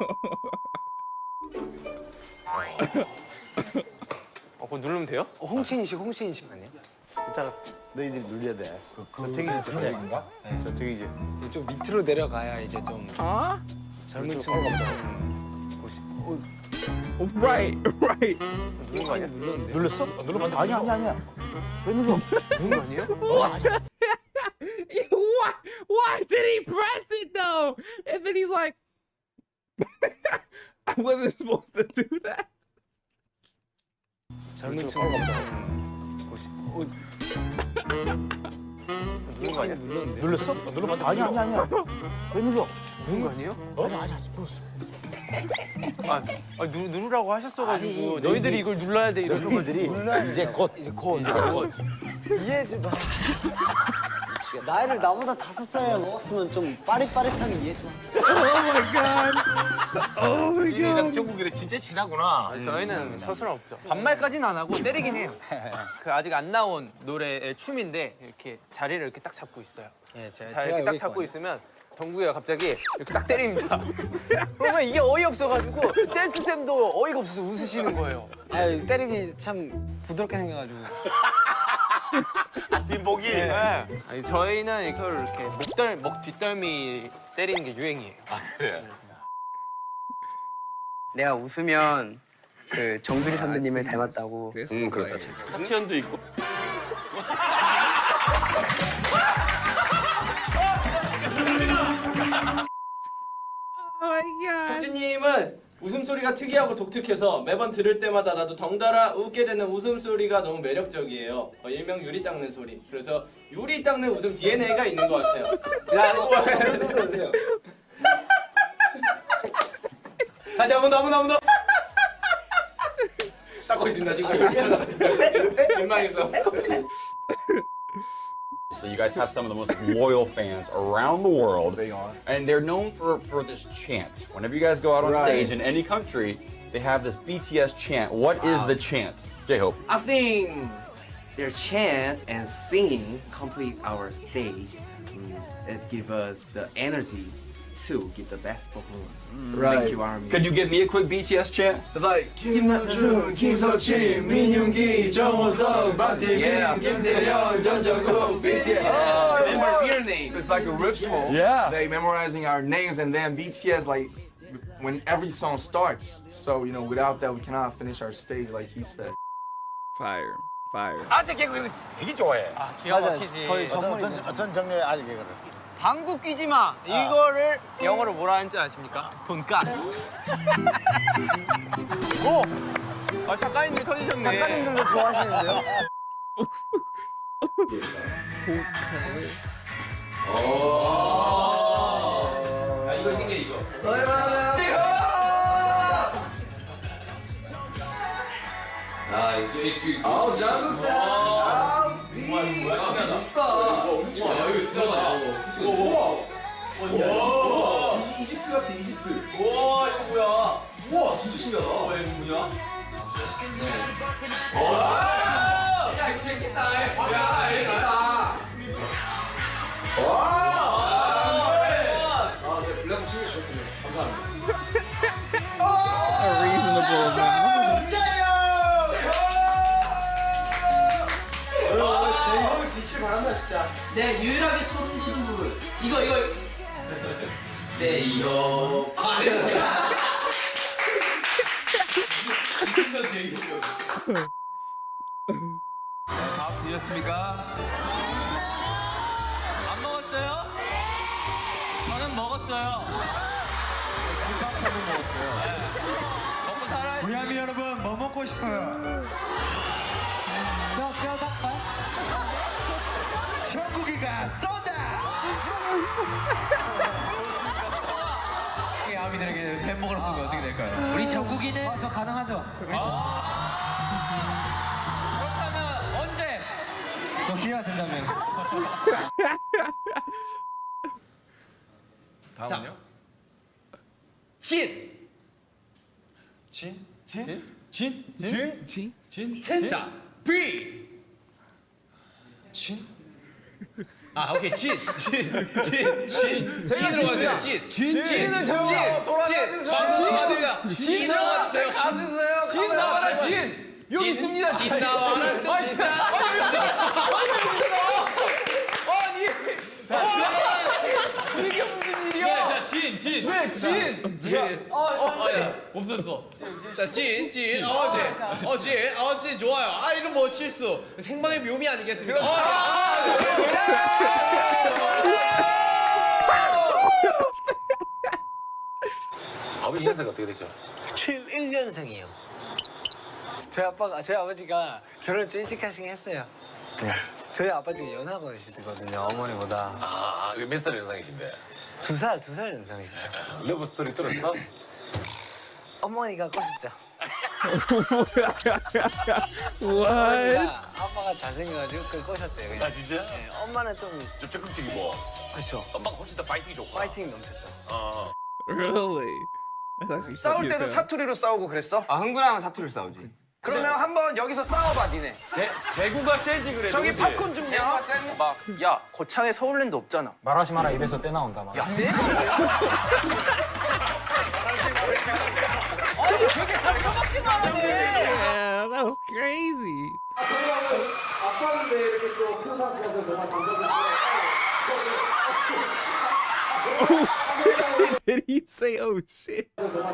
어, 그거 누르면 돼요? 어, 홍채 인식, 홍채 인식 아니야? 이따가 너희들이 눌려야 돼. 저택이지, 저택인가? 저택이지. 좀 밑으로 내려가야 이제 좀 어? 젊은 친구가 좀 보시. Right, right. 누른 거 아니야? 눌렀는데. 눌렀어? 어, 눌러봤는데. 아니야, 아니야, 아니야. 왜 눌러? 누른 거 아니에요? Why? Why did he press it though? And then he's like, I wasn't supposed to do that. 젊은 친구가 좀 보시. 누른 거 아니야? 눌렀는데. 눌렀어? 어, 눌러봤는데. 아니야, 아니야, 아니야. 왜 눌러? 누른 거 아니에요? 아니야, 아니야, 눌렀어. 아, 아 누, 누르라고 하셨어가지고 아니, 너희들이 너희들이- 이걸 눌러야 돼 이러셔. 너희들이 이제 곧, 이제 곧. 이제 곧. 이해 좀. 나이를 나보다 다섯 살 먹었으면 좀 빠릿빠릿하게 이해 좀. Oh my god. Oh my 찐이랑 god. 정국이랑 진짜 친하구나. 아니, 저희는 서스럼 없죠. 반말까지는 안 하고 때리긴 해요. 그 아직 안 나온 노래의 춤인데 이렇게 자리를 이렇게 딱 잡고 있어요. 예, 제가, 자 제가 이렇게 딱 여기 잡고 있거든요. 있으면 정국이가 갑자기 이렇게 딱 때립니다. 그러면 이게 어이없어가지고 댄스 쌤도 어이가 없어서 웃으시는 거예요. 아, 때리기 참 부드럽게 생겨가지고. 아, 뒷목이? 네. 아니, 저희는 서로 이렇게 목덜, 목 뒷덜미 때리는 게 유행이에요. 아, 그래요? 내가 웃으면 그 정수리 선배님을 닮았다고. 음, 그렇다. 하트연도 있고. Oh my god. 석진님은 웃음소리가 특이하고 독특해서 매번 들을 때마다 나도 덩달아 웃게 되는 웃음소리가 너무 매력적이에요. 어, 일명 유리 닦는 소리. 그래서 유리 닦는 웃음 디엔에이가 있는 것 같아요. 야, 뭐 다시 한 번 더, 한 번 더, 한 번 더. 닦고 있습니다, 지금. 민망해서. So you guys have some of the most loyal fans around the world. They are. And they're known for, for this chant. Whenever you guys go out on Right. stage in any country, they have this B T S chant. What is Wow. the chant? J-Hope. I think their chants and singing complete our stage. Mm, it gives us the energy to give the best performance. Thank you, Army. Could you give me a quick B T S chant? It's like 김남준, 김석진, 민윤기, 정호석, 박재민, 김태현, 전정국, B T S. Oh, So what are your names? So it's like a ritual. Yeah. They memorizing our names, and then B T S like when every song starts. So you know, without that, we cannot finish our stage, like he said. Fire. Fire. 아재 개그 이거 되게 좋아해. 아, 기가 막히지. 거의 어떤, 전문이죠. 어떤, 어떤 장르의 아직 개그를? 방구 끼지 마. 이거를 영어로 뭐라 하는지 아십니까? 돈가스. 오! 아, 작가님들 터지셨네. 아 이거 신기해 이거. 너의 마음은 지금. 아 이거 이거. 아우 장국산. 아우 비. 뭐야 뭐야? 멋있다. 와 이거 들어가다. 와. 이집트 같아 이집트. 와 이거 뭐야? 우와 진짜 신기하다. 와 이거 뭐냐? 와. 야 이거 재밌겠다. 야 재밌겠다. 와. 아 제가 블랙 신경 주셨군요. 감사합니다. A reasonable amount. 내 유일하게 소름 돋은 부분. 이거 이거. 네 이거. 아 진짜. 밥 드셨습니까? 안 먹었어요? 저는 먹었어요. 김밥하고 먹었어요. 네. 먹고 살아야지. 우리 아미 여러분 뭐 먹고 싶어요? 뼈, 뼈 닭발? 천국이가 쏜다! 이 아미들에게 햄버거를 쏘면 어떻게 될까요? 우리 정국이는? 어, 저 가능하죠. 그렇다면 언제? 너 기회가 된다면. 다음은요? 진! 진? 진? 진? 진? 진? 진? 진? 자, B! 진? 아, 오케이, 진! 진! 진! 진! 진으로 가세요, 진! 진! 진은 진! 저거 돌아가주세요! 박수 받습니다! 진 나와주세요! 가주세요! 진 나와라 진! 여기 있습니다 진! 진 나와라 또 진! 아니! 이게 무슨 일이야? 자, 진! 진! 왜 진? 진! 어, 어, 야, 없었어. 자, 진! 진! 어, 진! 어, 진! 어, 진! 좋아요. 아, 이런 뭐 실수. 생방의 묘미 아니겠습니까? 어, 아, 아버지 연세가 어떻게 되죠? 칠십일 년생이에요. 저희 아빠가, 저희 아버지가 결혼 좀 일찍 하시긴 했어요. 저희 아버지가 연하거든요, 어머니보다. 아, 몇 살 연상이신데? 두 살, 두 살 연상이시죠. 러브 스토리 들었어? 어머니가 꼬셨죠. What? 아빠가 잘생겨가지고 그걸 꼬셨대요. 그냥. 아, 진짜? 네, 엄마는 좀 좀 적극적이고. 그렇죠. 엄마가 훨씬 더 파이팅이 좋고. 파이팅이 넘쳤죠. 어. Really? That's actually so 싸울 때도 cute. 사투리로 싸우고 그랬어? 아 흥분하면 사투리를 싸우지. 그러면 한번 여기서 싸워봐 니네. 대 대구가 세지 그래. 저기 팝콘 좀 내와. 막 야 거창에 서울랜드 없잖아. 말하지 마라 입에서 떼 나온다 막. 야 내가 아니 되게 상처받게 말하네. Yeah, that was crazy. 아빠인데 이렇게 또 큰 상태에서 정말 Oh shit! Did he say oh shit?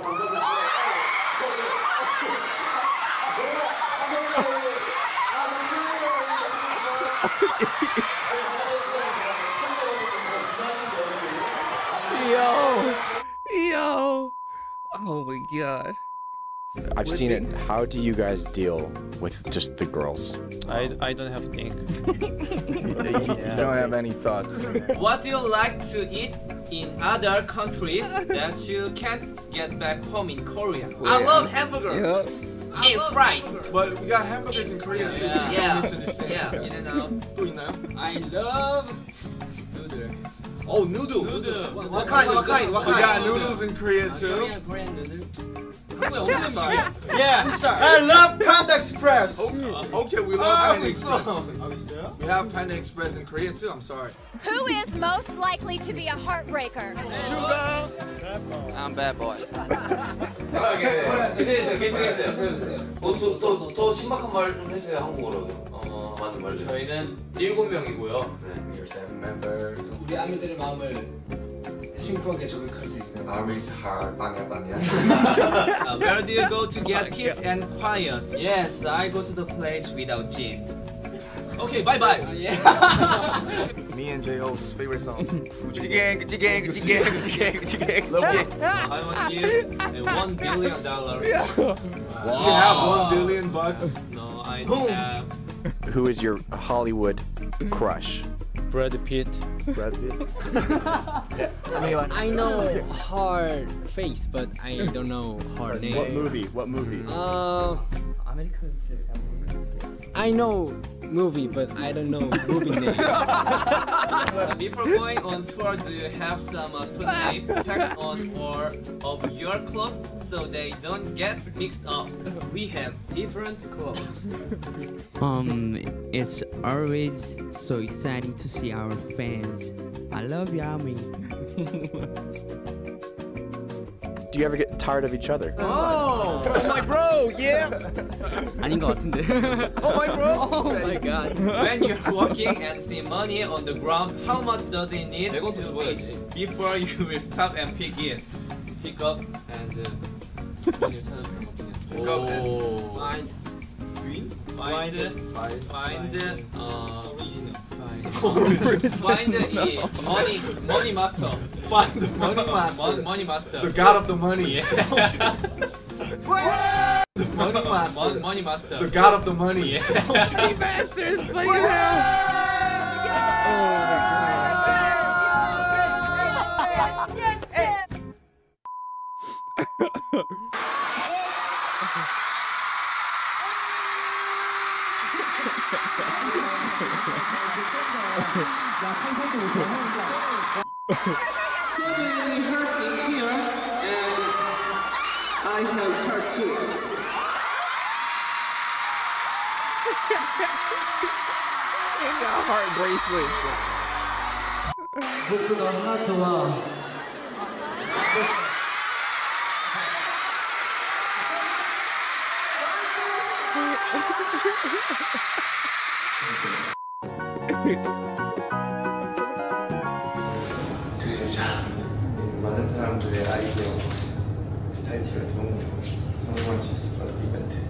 Yo, yo, oh my god. I've seen it. How do you guys deal with just the girls? I, I don't have think. You don't have any thoughts. What do you like to eat in other countries that you can't get back home in Korea? I love hamburger. Yep. It's fried. But we got hamburgers in Korea too. Yeah. Yeah. In and out. 또 있나요? I love noodle. Oh, noodle. Noodle. What kind? What kind? What kind? We got noodles in Korea too. Korean Korean noodle. 한국에 없는 음식이야. Yeah. I love Panda Express. Okay, we love Panda Express. We have Panda Express in Korea too. I'm sorry. Who is most likely to be a heartbreaker? Sugar. I'm bad boy. 계속해주세요, 계속해주세요. 더더 더 신박한 말 좀 해주세요 한국어로. 어 맞는 말. 저희는 일곱 명이고요. We're seven members. 우리 아미들의 마음을 심플하게 조각할 수 있어요. Army is hard. 빵야 빵야. Uh, where do you go to get peace and quiet? Yes, I go to the place without Jin. Okay, bye bye. Yeah. Me and J O's favorite song. Gucci gang, Gucci gang, Gucci gang, Gucci gang, Gucci gang. Love it. I want to give a one billion dollar. You have one billion bucks. No, I don't have. Who is your Hollywood crush? Brad Pitt. Brad Pitt. I know her face, but I don't know her name. What movie? What movie? Uh, I know movie, but I don't know movie name. Before going on tour, do you have some uh, specific text on or of your clothes so they don't get mixed up? We have different clothes. Um, it's always so exciting to see our fans. I love you, Army. Do you ever get tired of each other? Oh, oh my bro, yeah. 아닌 것 같은데. Oh my bro. Oh my god. When you're walking and see money on the ground, how much does it need to be before you will stop and pick it? Pick up and uh, money pick up and find find find find uh find the money money master. Find the money master. Mon- money master. The god of the money. Yeah. The money master. Mon- money master. The god of the money. Yeah. You bastards! Play it out! Yes, yes, 야, 상상도 못해. So many hurt in here, and I have hurt too. You got heart bracelets. 僕のハートは 두 여자 많은 사람들의 아이디어 스타일티를 통해 성공할 수 있을 것 같은 이벤트.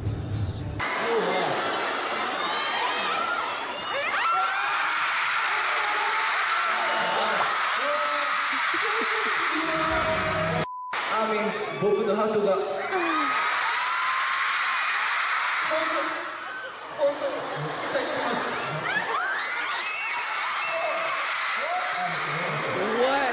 아미僕のハートが本当本当期待してます What?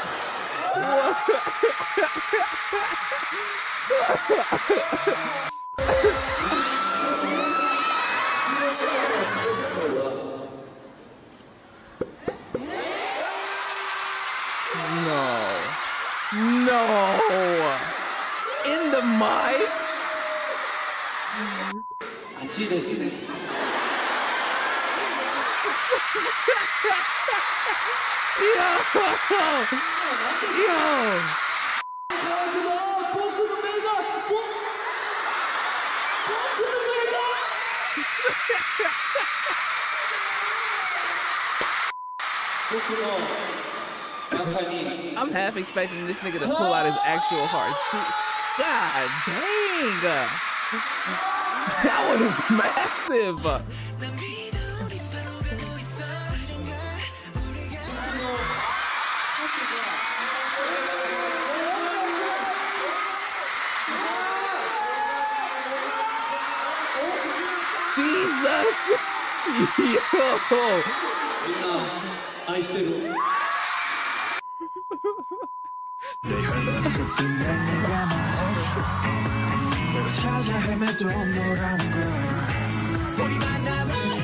No. No. In the mic? 暑いですね Yo! Yo! 僕の僕の目が僕僕の目が僕の中に I'm half expecting this nigga to pull out his actual heart. God dang! That one is massive! Jesus! Yo! みんな愛してる 찾아 헤매도 너라는 걸 우리 만남은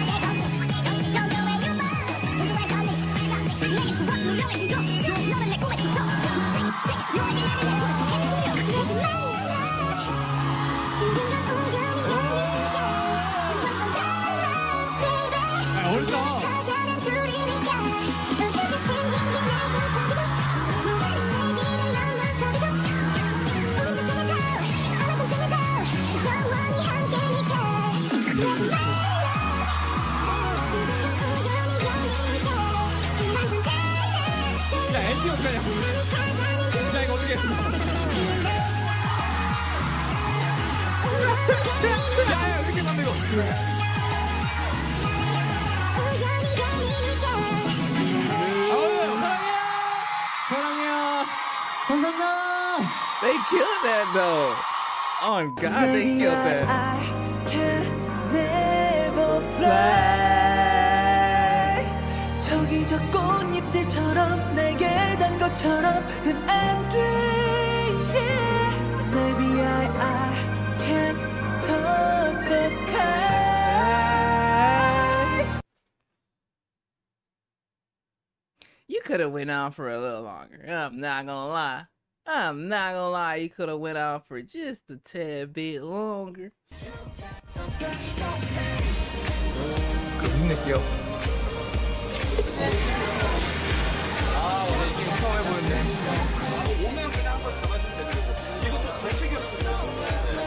야, 엔딩 어떡하냐고. 야, 이거 어떻게 했어? 야, 야, 이렇게 만들고. 사랑해요. 감사합니다. They killed that though. Oh God, they killed that. I can never fly. turn up and angry, yeah. Maybe I, I can't touch the sky. You could have went on for a little longer. I'm not gonna lie. I'm not gonna lie. You could have went on for just a tad bit longer. 힘낼게요. 아 오늘 지금 처음 해보는데 오면 그냥 한번 잡아주면 되는 거고 이것도 벌칙이 없어요.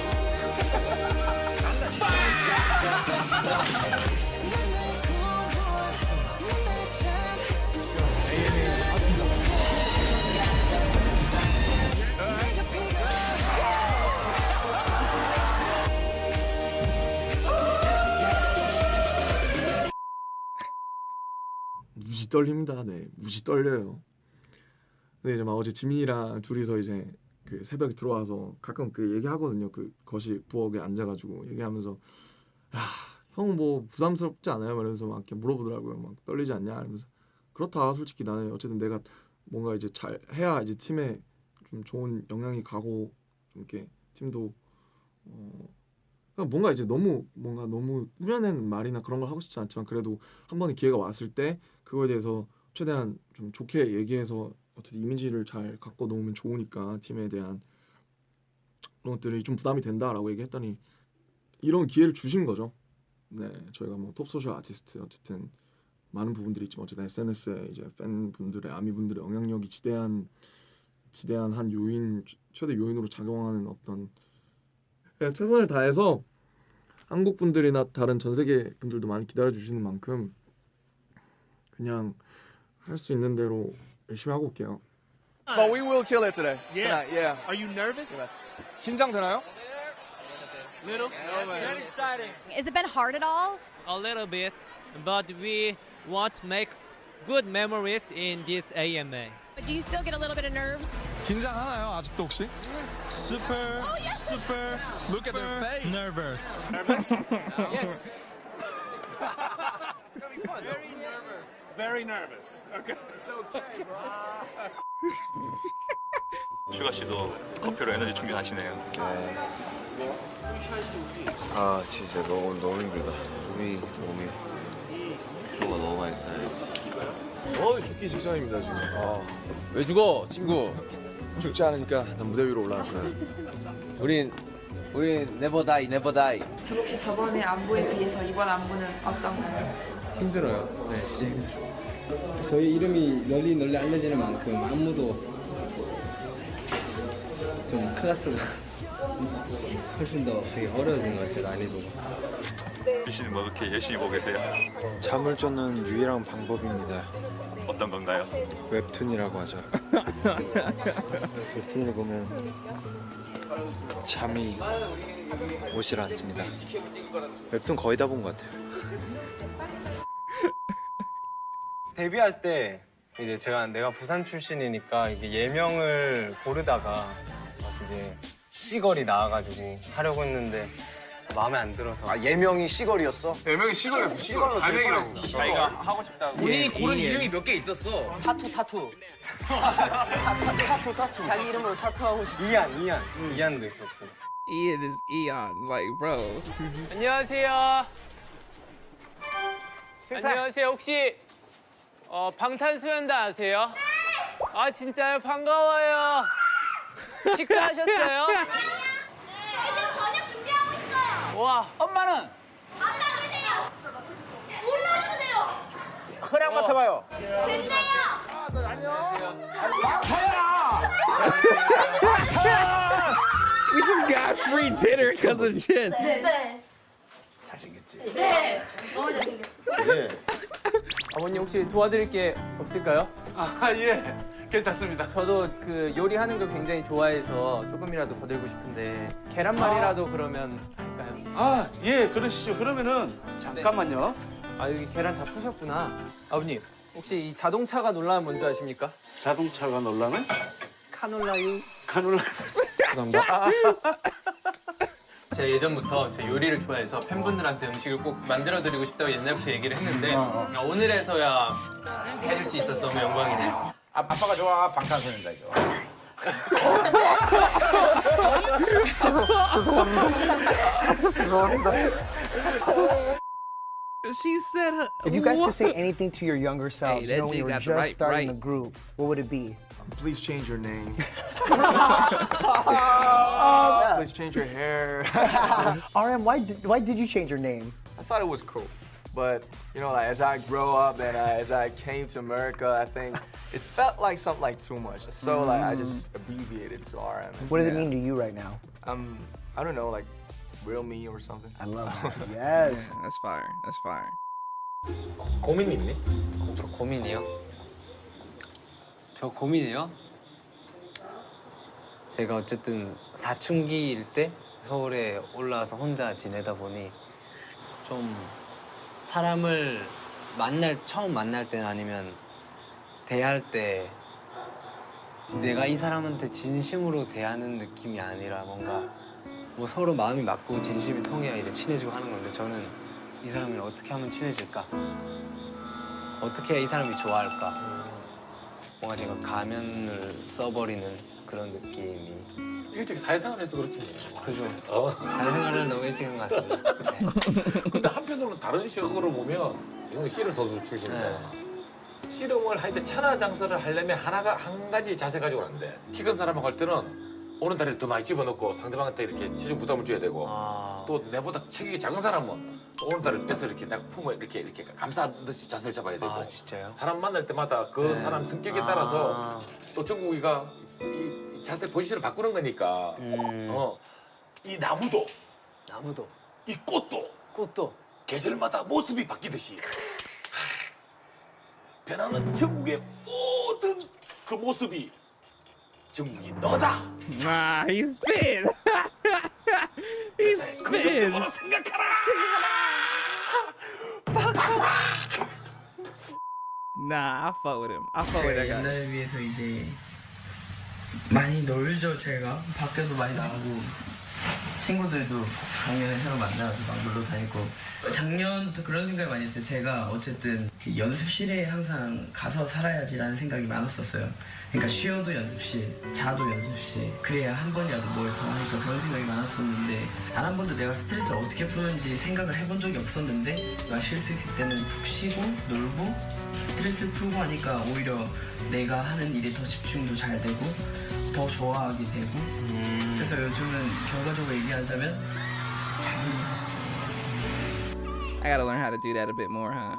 무지 떨립니다. 네, 무지 떨려요. 근데 이제 막 어제 지민이랑 둘이서 이제 그 새벽에 들어와서 가끔 그 얘기하거든요. 그 거실 부엌에 앉아가지고 얘기하면서 야, 형 뭐 부담스럽지 않아요? 이러면서 막 이렇게 물어보더라고요. 막 떨리지 않냐? 이러면서 그렇다. 솔직히 나는 어쨌든 내가 뭔가 이제 잘 해야 이제 팀에 좀 좋은 영향이 가고 좀 이렇게 팀도 어 뭔가 이제 너무 뭔가 너무 꾸며낸 말이나 그런 걸 하고 싶지 않지만 그래도 한 번의 기회가 왔을 때 그거에 대해서 최대한 좀 좋게 얘기해서 어쨌든 이미지를 잘 갖고 놓으면 좋으니까 팀에 대한 그런 것들이 좀 부담이 된다라고 얘기했더니 이런 기회를 주신 거죠. 네, 저희가 뭐 톱소셜 아티스트 어쨌든 많은 부분들이 있지만 어쨌든 에스엔에스에 이제 팬분들의 아미분들의 영향력이 지대한 지대한 한 요인 최대 요인으로 작용하는 어떤 네, 최선을 다해서 한국 분들이나 다른 전 세계 분들도 많이 기다려 주시는 만큼 그냥 할 수 있는 대로 열심히 하고 올게요. But we will kill it today. Yeah. Tonight, yeah. Are you nervous? 긴장되나요? Little. Very exciting. Has it been hard at all? A little bit, but we want to make good memories in this A M A. But do you still get a little bit of nerves? 긴장하나요? 아직도 혹시? Super, super, Look at their face. nervous. Nervous? Yes. Very nervous. Very nervous. Okay. It's okay, bro. 슈가 씨도 커피로 에너지 충전하시네요. 네. 아 진짜 너무 너무 힘들다. 몸이 몸이 쇼가 너무 많이 쌓여야지. 어 죽기 직전입니다 지금. 아, 왜 죽어 친구? 죽지 않으니까 난 무대 위로 올라갈 거야. 우린 우린 never die, never die. 저 혹시 저번에 안무에 비해서 이번 안무는 어떤가요? 힘들어요. 네, 진짜 힘들어요. 저희 이름이 널리 널리 알려지는 만큼 안무도 좀 클래스가 훨씬 더 되게 어려워진 것 같아요, 난이도가. 비씨는 뭐 그렇게 열심히 보고 계세요? 잠을 쫓는 유일한 방법입니다. 어떤 건가요? 웹툰이라고 하죠. 웹툰을 보면 잠이 오질 않습니다. 웹툰 거의 다 본 것 같아요. 데뷔할 때 이제 제가 내가 부산 출신이니까 이게 예명을 고르다가 이제 시걸이 나와가지고 하려고 했는데 마음에 안 들어서. 아 예명이 시걸이었어? 예명이 시걸이었어. 시걸. 갈매기라고. 자기가 하고 싶다고. 본인이 고른 이름이 몇 개 있었어. 타투 타투. 타투 타투. 자기 이름으로 타투하고 싶어. 이안 이안 이안도 있었고. Ian is Eon, like bro. 안녕하세요. 안녕하세요. 혹시 어, 방탄소년단 아세요? 네. 아 진짜요? 반가워요. 식사하셨어요? 저희 지금 저녁 준비하고 있어요. 와. 엄마는? 안 나가세요. 올라오셔도 돼요. 허락 맡아봐요. 됐네요. 아, 너 안녕. We just got free dinner because of Jin. 네. 네. 잘생겼지? 네. 너무 잘생겼어. 네. 아버님 혹시 도와드릴 게 없을까요? 아 예. 괜찮습니다. 저도 그 요리하는 거 굉장히 좋아해서 조금이라도 거들고 싶은데 계란말이라도 아. 그러면 할까요? 아 예, 그러시죠. 그러면은 잠깐만요. 아 여기 계란 다 푸셨구나. 아버님 혹시 이 자동차가 놀라면 뭔지 아십니까? 자동차가 놀라면? 카놀라유. 카놀라. 감사합니다. 제가 예전부터 제 요리를 좋아해서 팬분들한테 음식을 꼭 만들어드리고 싶다고 옛날부터 얘기를 했는데 오늘에서야 해줄 수 있어서 너무 영광이네요. 아, 아빠가 좋아 방탄소년단이죠. She said her. If you guys what? could say anything to your younger selves, Hey, you know, that when G you were got just the right- starting right. the group, what would it be? Please change your name. Oh, Please change your hair. R M, why did, why did you change your name? I thought it was cool. But, you know, like, as I grow up and uh, as I came to America, I think it felt like something like too much. So, like, I just abbreviated to R M. What does it Yeah. mean to you right now? Um, I don't know, like, real me or something. I love that. Yes. Yeah, that's fire. That's fire. 고민 있니? 저 고민이요? 저 고민이요? 제가 어쨌든 사춘기일 때 서울에 올라와서 혼자 지내다 보니 좀 사람을 만날 처음 만날 때는 아니면 대할 때 내가 이 사람한테 진심으로 대하는 느낌이 아니라 뭔가 뭐 서로 마음이 맞고 진심이 통해야 이제 친해지고 하는 건데 저는 이 사람이랑 어떻게 하면 친해질까? 어떻게 해야 이 사람이 좋아할까? 뭔가 제가 가면을 써버리는 그런 느낌이 일찍 사회생활해서 그렇지 뭐. 그죠. 어. 사회생활을 너무 일찍 한 것 같습니다. 근데 한편으로는 다른 시각으로 보면 이건 씨름 선수 출신이잖아. 씨름을 할 때 천하장사를 하려면 하나가 한 가지 자세 가지고는 안 돼. 키 큰 사람하고 할 때는 오른다리를 더 많이 집어넣고 상대방한테 이렇게 체중 부담을 줘야 되고 또 내보다 체격이 작은 사람은 또 오른다리를 빼서 이렇게 내가 품을 이렇게 이렇게 감싸듯이 자세를 잡아야 되고. 아 진짜요? 사람 만날 때마다 그 네. 사람 성격에 아. 따라서 또 정국이가 이, 이 자세 포지션을 바꾸는 거니까. 음. 어. 이 나무도 나무도 이 꽃도 꽃도 계절마다 모습이 바뀌듯이 변하는 정국의 모든 그 모습이 정국이 너다. Nah, he's spin. he's spin. 긍정적으로 생각하라. Nah, I fuck with him. I fuck with that 제가 guy. 옛날에 비해서 이제 많이 놀죠. 제가 밖에도 많이 나가고 친구들도 작년에 새로 만나가지고 막 놀러 다니고 작년부터 그런 생각이 많이 했어요. 제가 어쨌든 그 연습실에 항상 가서 살아야지라는 생각이 많았었어요. 그러니까 쉬어도 연습실, 자도 연습실, 그래야 한 번이라도 뭘 더 하니까 그런 생각이 많았었는데 단 한 번도 내가 스트레스를 어떻게 푸는지 생각을 해본 적이 없었는데 내가 쉴 수 있을 때는 푹 쉬고 놀고 스트레스를 풀고 하니까 오히려 내가 하는 일에 더 집중도 잘 되고 더 좋아하게 되고 그래서 요즘은 결과적으로 얘기하자면 I gotta learn how to do that a bit more, huh?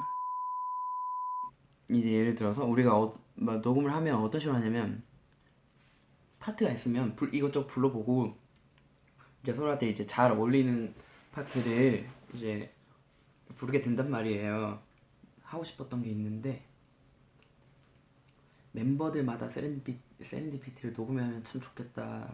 이제 예를 들어서 우리가 어, 뭐 녹음을 하면 어떤 식으로 하냐면 파트가 있으면 불, 이것저것 불러보고 이제 서로한테 이제 잘 어울리는 파트를 이제 부르게 된단 말이에요. 하고 싶었던 게 있는데 멤버들마다 세렌디피, 세렌디피티를 녹음하면 참 좋겠다.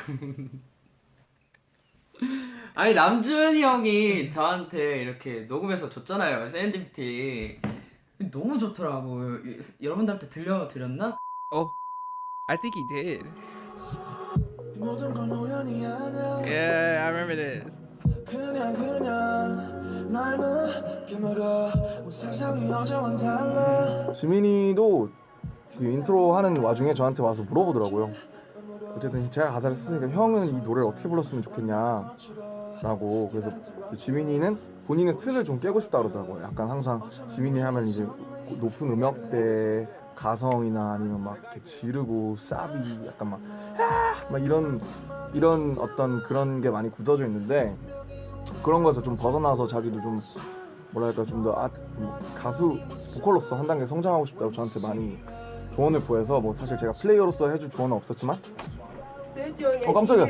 아니 남준이 형이 저한테 이렇게 녹음해서 줬잖아요. 세렌디피티. 너무 좋더라고. 여러분들한테 들려드렸나? Oh, I think he did. Yeah, I remember this. 그냥 그냥 날 느낌으로 세상이 어제와는 달라. 지민이도 그 인트로 하는 와중에 저한테 와서 물어보더라고요. 어쨌든 제가 가사를 썼으니까 형은 이 노래를 어떻게 불렀으면 좋겠냐 라고. 그래서 지민이는 본인의 틀을 좀 깨고 싶다 그러더라고요. 약간 항상 지민이 하면 이제 높은 음역대 가성이나 아니면 막 이렇게 지르고 사비 약간 막, 막 이런 이런 어떤 그런 게 많이 굳어져 있는데 그런 거에서 좀 벗어나서 자기도 좀 뭐랄까 좀 더 아, 뭐 가수 보컬로서 한 단계 성장하고 싶다고 저한테 많이 조언을 구해서 뭐 사실 제가 플레이어로서 해줄 조언은 없었지만 어 깜짝이야.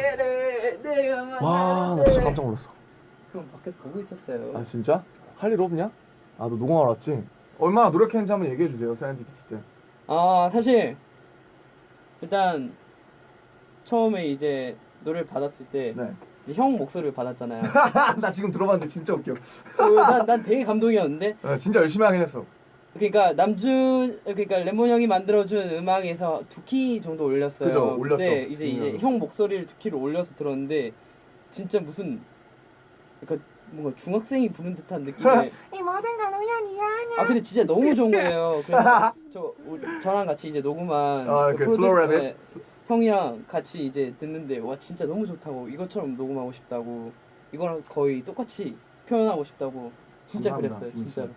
와 나 진짜 깜짝 놀랐어. 그럼 밖에서 보고 있었어요. 아 진짜? 할 일 없냐? 아 너 녹음하러 왔지? 얼마나 노력했는지 한번 얘기해 주세요. 세렌디피티 때. 아 사실 일단 처음에 이제 노래를 받았을 때 형 목소리를 받았잖아요. 나 지금 들어봤는데 진짜 웃겨. 그, 난, 난 되게 감동이었는데. 어, 진짜 열심히 하긴 했어. 그러니까 남준 그러니까 레몬 형이 만들어준 음악에서 두 키 정도 올렸어요. 그죠, 올렸죠. 근데 이제 이제 중요하죠. 형 목소리를 두 키로 올려서 들었는데 진짜 무슨 그러니까 뭔가 중학생이 부른 듯한 느낌의 이 모든 건 우연이 아니야. 아 근데 진짜 너무 좋은 거예요. 그래서 저 우리- 저랑 같이 이제 녹음한 아, 그 슬로우 프로듀서- 래빗? 네, 형이랑 같이 이제 듣는데 와 진짜 너무 좋다고 이것처럼 녹음하고 싶다고 이거랑 거의 똑같이 표현하고 싶다고 진짜 감사합니다, 그랬어요 진짜. 진짜로.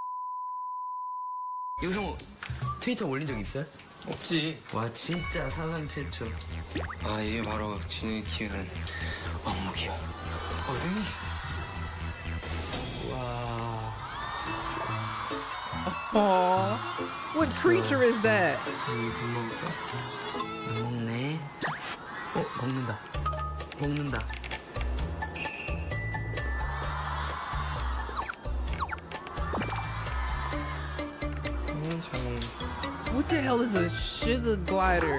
이거 형 트위터 올린 적 있어요? 없지. 와 진짜 사상 최초. 아 이게 바로 진이 키우는 어묵이야. 어등이. Aww. What creature is that? 안 먹네. 어 먹는다. 먹는다. What the hell is a sugar glider?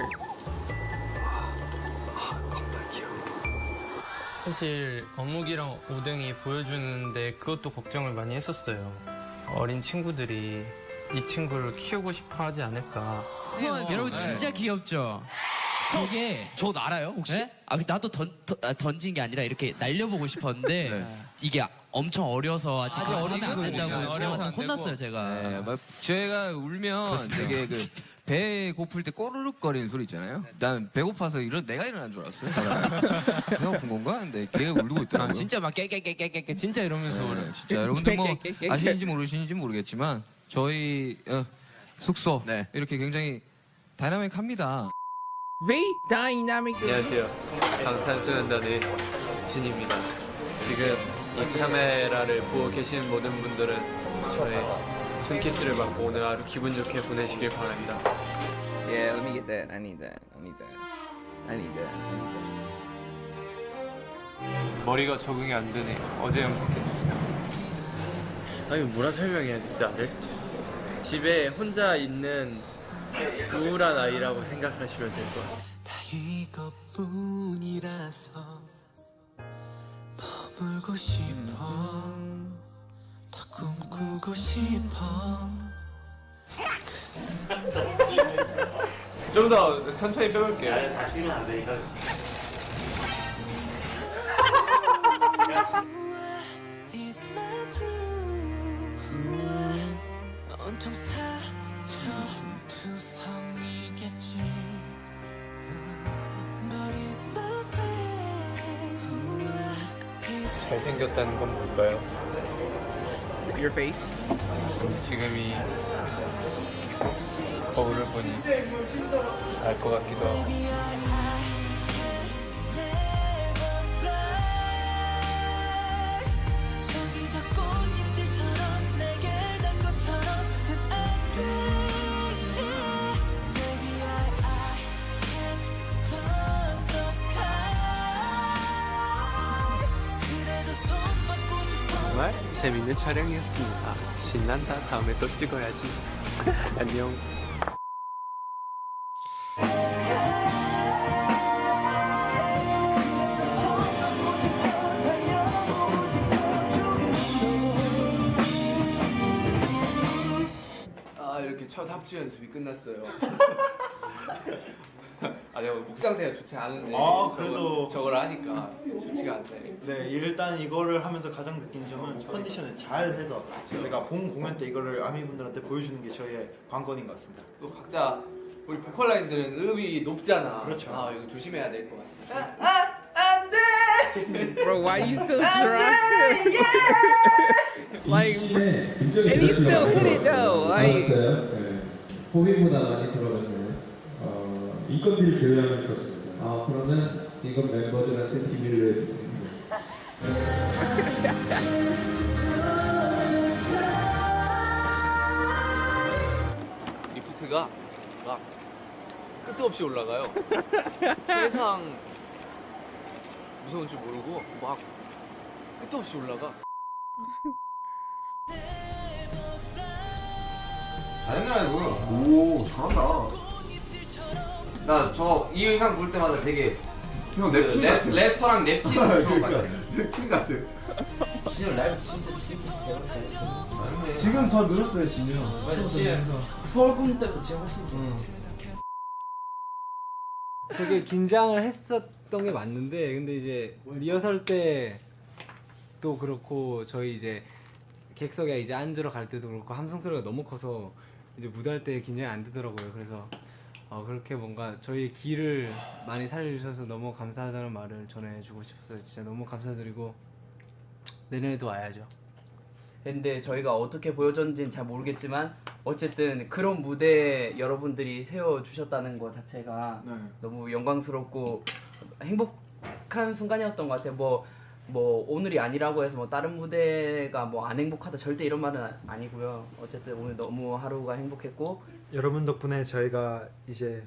사실 어묵이랑 오뎅이 보여주는데 그것도 걱정을 많이 했었어요. 어린 친구들이 이 친구를 키우고 싶어 하지 않을까. 여러분 진짜 귀엽죠? 저게 저 알아요 혹시? 네? 아 나도 던, 던, 아, 던진 게 아니라 이렇게 날려보고 싶었는데 이게 엄청 어려서 아직 아직 어린 하면 안 된다고 친구니까. 어려서 안 되고. 혼났어요 제가. 네, 막 제가 울면 되게 그 배 고플 때 꼬르륵거리는 소리 있잖아요. 난 배고파서 이런 내가 일어난 줄 알았어요. 배고픈 건가? 근데 걔가 울고 있더라고요. 아, 진짜 막 깨깨깨깨깨 진짜 이러면서 네, 울어요. 진짜 여러분들 뭐 깨깨깨깨. 아시는지 모르시는지 모르겠지만 저희 어, 숙소 이렇게 굉장히 다이나믹합니다. V Dynamic. 안녕하세요. 방탄소년단의 진입니다. 지금 이 카메라를 보고 계시는 모든 분들은 저의 손키스를 받고 오늘 하루 기분 좋게 보내시길 바랍니다. Yeah, let me get that. I need that. I need that. I need that. I need that. 머리가 적응이 안 되네요. 어제 염색했습니다. 아니 뭐라 설명해야 되지 나를? 집에 혼자 있는 우울한 아이라고 생각하시면 될 것 같아요. 이것뿐이라서 머물고 싶어 더 꿈꾸고 싶어 좀 더 천천히 빼볼게요. 아니, 다치면 안 되니까. It's my truth 온통 사쳐 투성이겠지 But it's my faith 잘생겼다는 건 뭘까요? Your face. 지금이 거울을 보니 알 것 같기도 하고. 저기저 꽃잎들처럼 내게 단 것처럼 And I agree Maybe I, I can't touch the sky 그래도 손 뻗고 싶어 정말 재밌는 촬영이었습니다. 신난다. 다음에 또 찍어야지. 안녕. 아 이렇게 첫 합주 연습이 끝났어요. 아 내가 목 상태가 좋지 않은데 아, 저걸- 그래도- 저걸 하니까 좋지가 않네. 네, 일단 이거를 하면서 가장 느낀 점은 컨디션을 잘 해서 저희가 본 공연 때 이거를 아미분들한테 보여주는 게 저희의 관건인 것 같습니다. 또 각자 우리 보컬 라인들은 음이 높잖아. 그렇죠. 아 이거 조심해야 될 것 같아. Bro, why you still drunk? Like, and he still hit it though. Like, 호비보다 많이 들어갔네요. 어, 인건비를 제외하면 그렇습니다. 아 그러면 인건 멤버들한테 비밀로 해주세요. 리프트가 막 끝도 없이 올라가요. 세상 무서운 줄 모르고 막 끝도 없이 올라가. 잘했더라고요. 오 잘한다. 나 저 이 의상 볼 때마다 되게 형 그 냅킨 레- 같아. 레스토랑 냅킨 쇼 같아. 냅킨 같아. 진우 라이브 진짜 진짜 대박 잘했어. 지금 더 늘었어요, 진우. 맞아, 진짜 서울 콘 때보다 진짜 훨씬 되게 긴장을 했었던 게 맞는데 근데 이제 리허설 때 또 그렇고 저희 이제 객석에 이제 앉으러 갈 때도 그렇고 함성 소리가 너무 커서 이제 무대할 때 긴장이 안 되더라고요. 그래서 어, 그렇게 뭔가 저희 길을 많이 살려주셔서 너무 감사하다는 말을 전해주고 싶었어요. 진짜 너무 감사드리고 내년에도 와야죠. 근데 저희가 어떻게 보여줬는지는 잘 모르겠지만 어쨌든 그런 무대 여러분들이 세워주셨다는 것 자체가 네. 너무 영광스럽고 행복한 순간이었던 것 같아요. 뭐, 뭐 오늘이 아니라고 해서 뭐 다른 무대가 뭐 안 행복하다 절대 이런 말은 아니고요. 어쨌든 오늘 너무 하루가 행복했고 여러분 덕분에 저희가 이제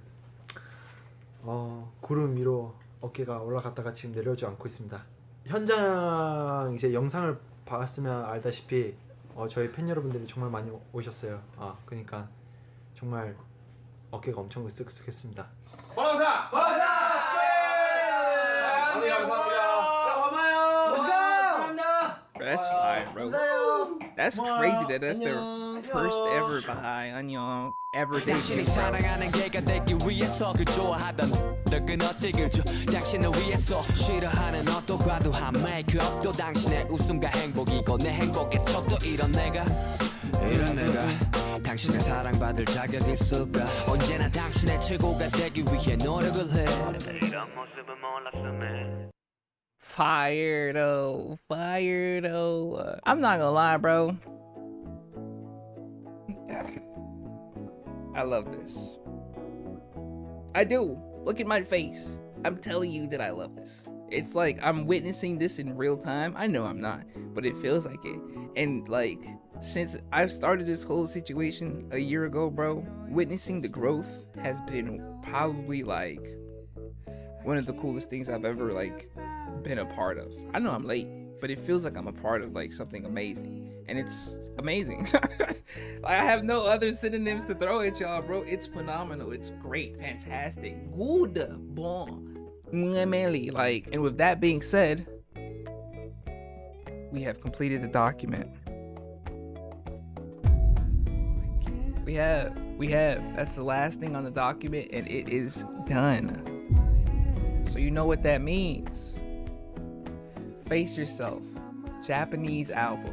어, 구름 위로 어깨가 올라갔다가 지금 내려오지 않고 있습니다. 현장 이제 영상을 봤으면 알다시피 어, 저희 팬 여러분들이 정말 많이 오셨어요. 아, 그러니까 정말 어깨가 엄청 으쓱으쓱했습니다. 고맙습니다. 고맙습니다. 네, 감사합니다. That's fire, bro. That's crazy that that's their first ever behind Annyeong ever 당신이 debut, bro. 사랑하는 개가 되기 위해서 그 좋아하던 널 끊었지 그저 당신을 위해서 싫어하는 어떤 과도한 메이크업도 당신의 웃음과 행복이고 내 행복의 척도 이런 내가 이런 내가 당신의 사랑받을 자격이 있을까 언제나 당신의 최고가 되기 위해 노력을 해 이런 모습은 몰랐음에 Fire though, fire though. Uh, I'm not gonna lie, bro. I love this. I do. Look at my face. I'm telling you that I love this. It's like I'm witnessing this in real time. I know I'm not, but it feels like it. And like, since I've started this whole situation a year ago, bro, witnessing the growth has been probably like one of the coolest things I've ever like been a part of. I know I'm late, but it feels like I'm a part of like something amazing, and it's amazing. I have no other synonyms to throw at y'all, bro. It's phenomenal. It's great, fantastic, good, bon, really. Like, and with that being said, we have completed the document. We have, we have. That's the last thing on the document, and it is done. So you know what that means. Face Yourself, Japanese album.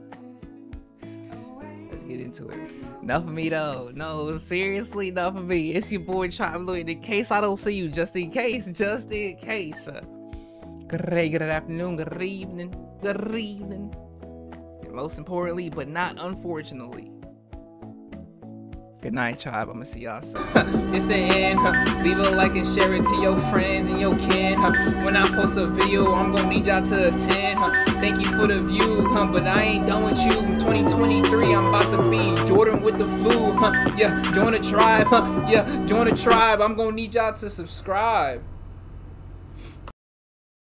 Let's get into it. Enough of me though. No, seriously, enough of me. It's your boy Childhood. In case I don't see you, just in case, just in case. Uh, good day, good afternoon, good evening, good evening. And most importantly, but not unfortunately, good night, tribe. I'ma see y'all soon. It's the end. Huh? Leave a like and share it to your friends and your kin. Huh? When I post a video, I'm gonna need y'all to attend. Huh? Thank you for the view, huh? But I ain't done with you. twenty twenty-three, I'm about to be Jordan with the flu. Huh? Yeah, join the tribe. Huh? Yeah, join the tribe. I'm gonna need y'all to subscribe.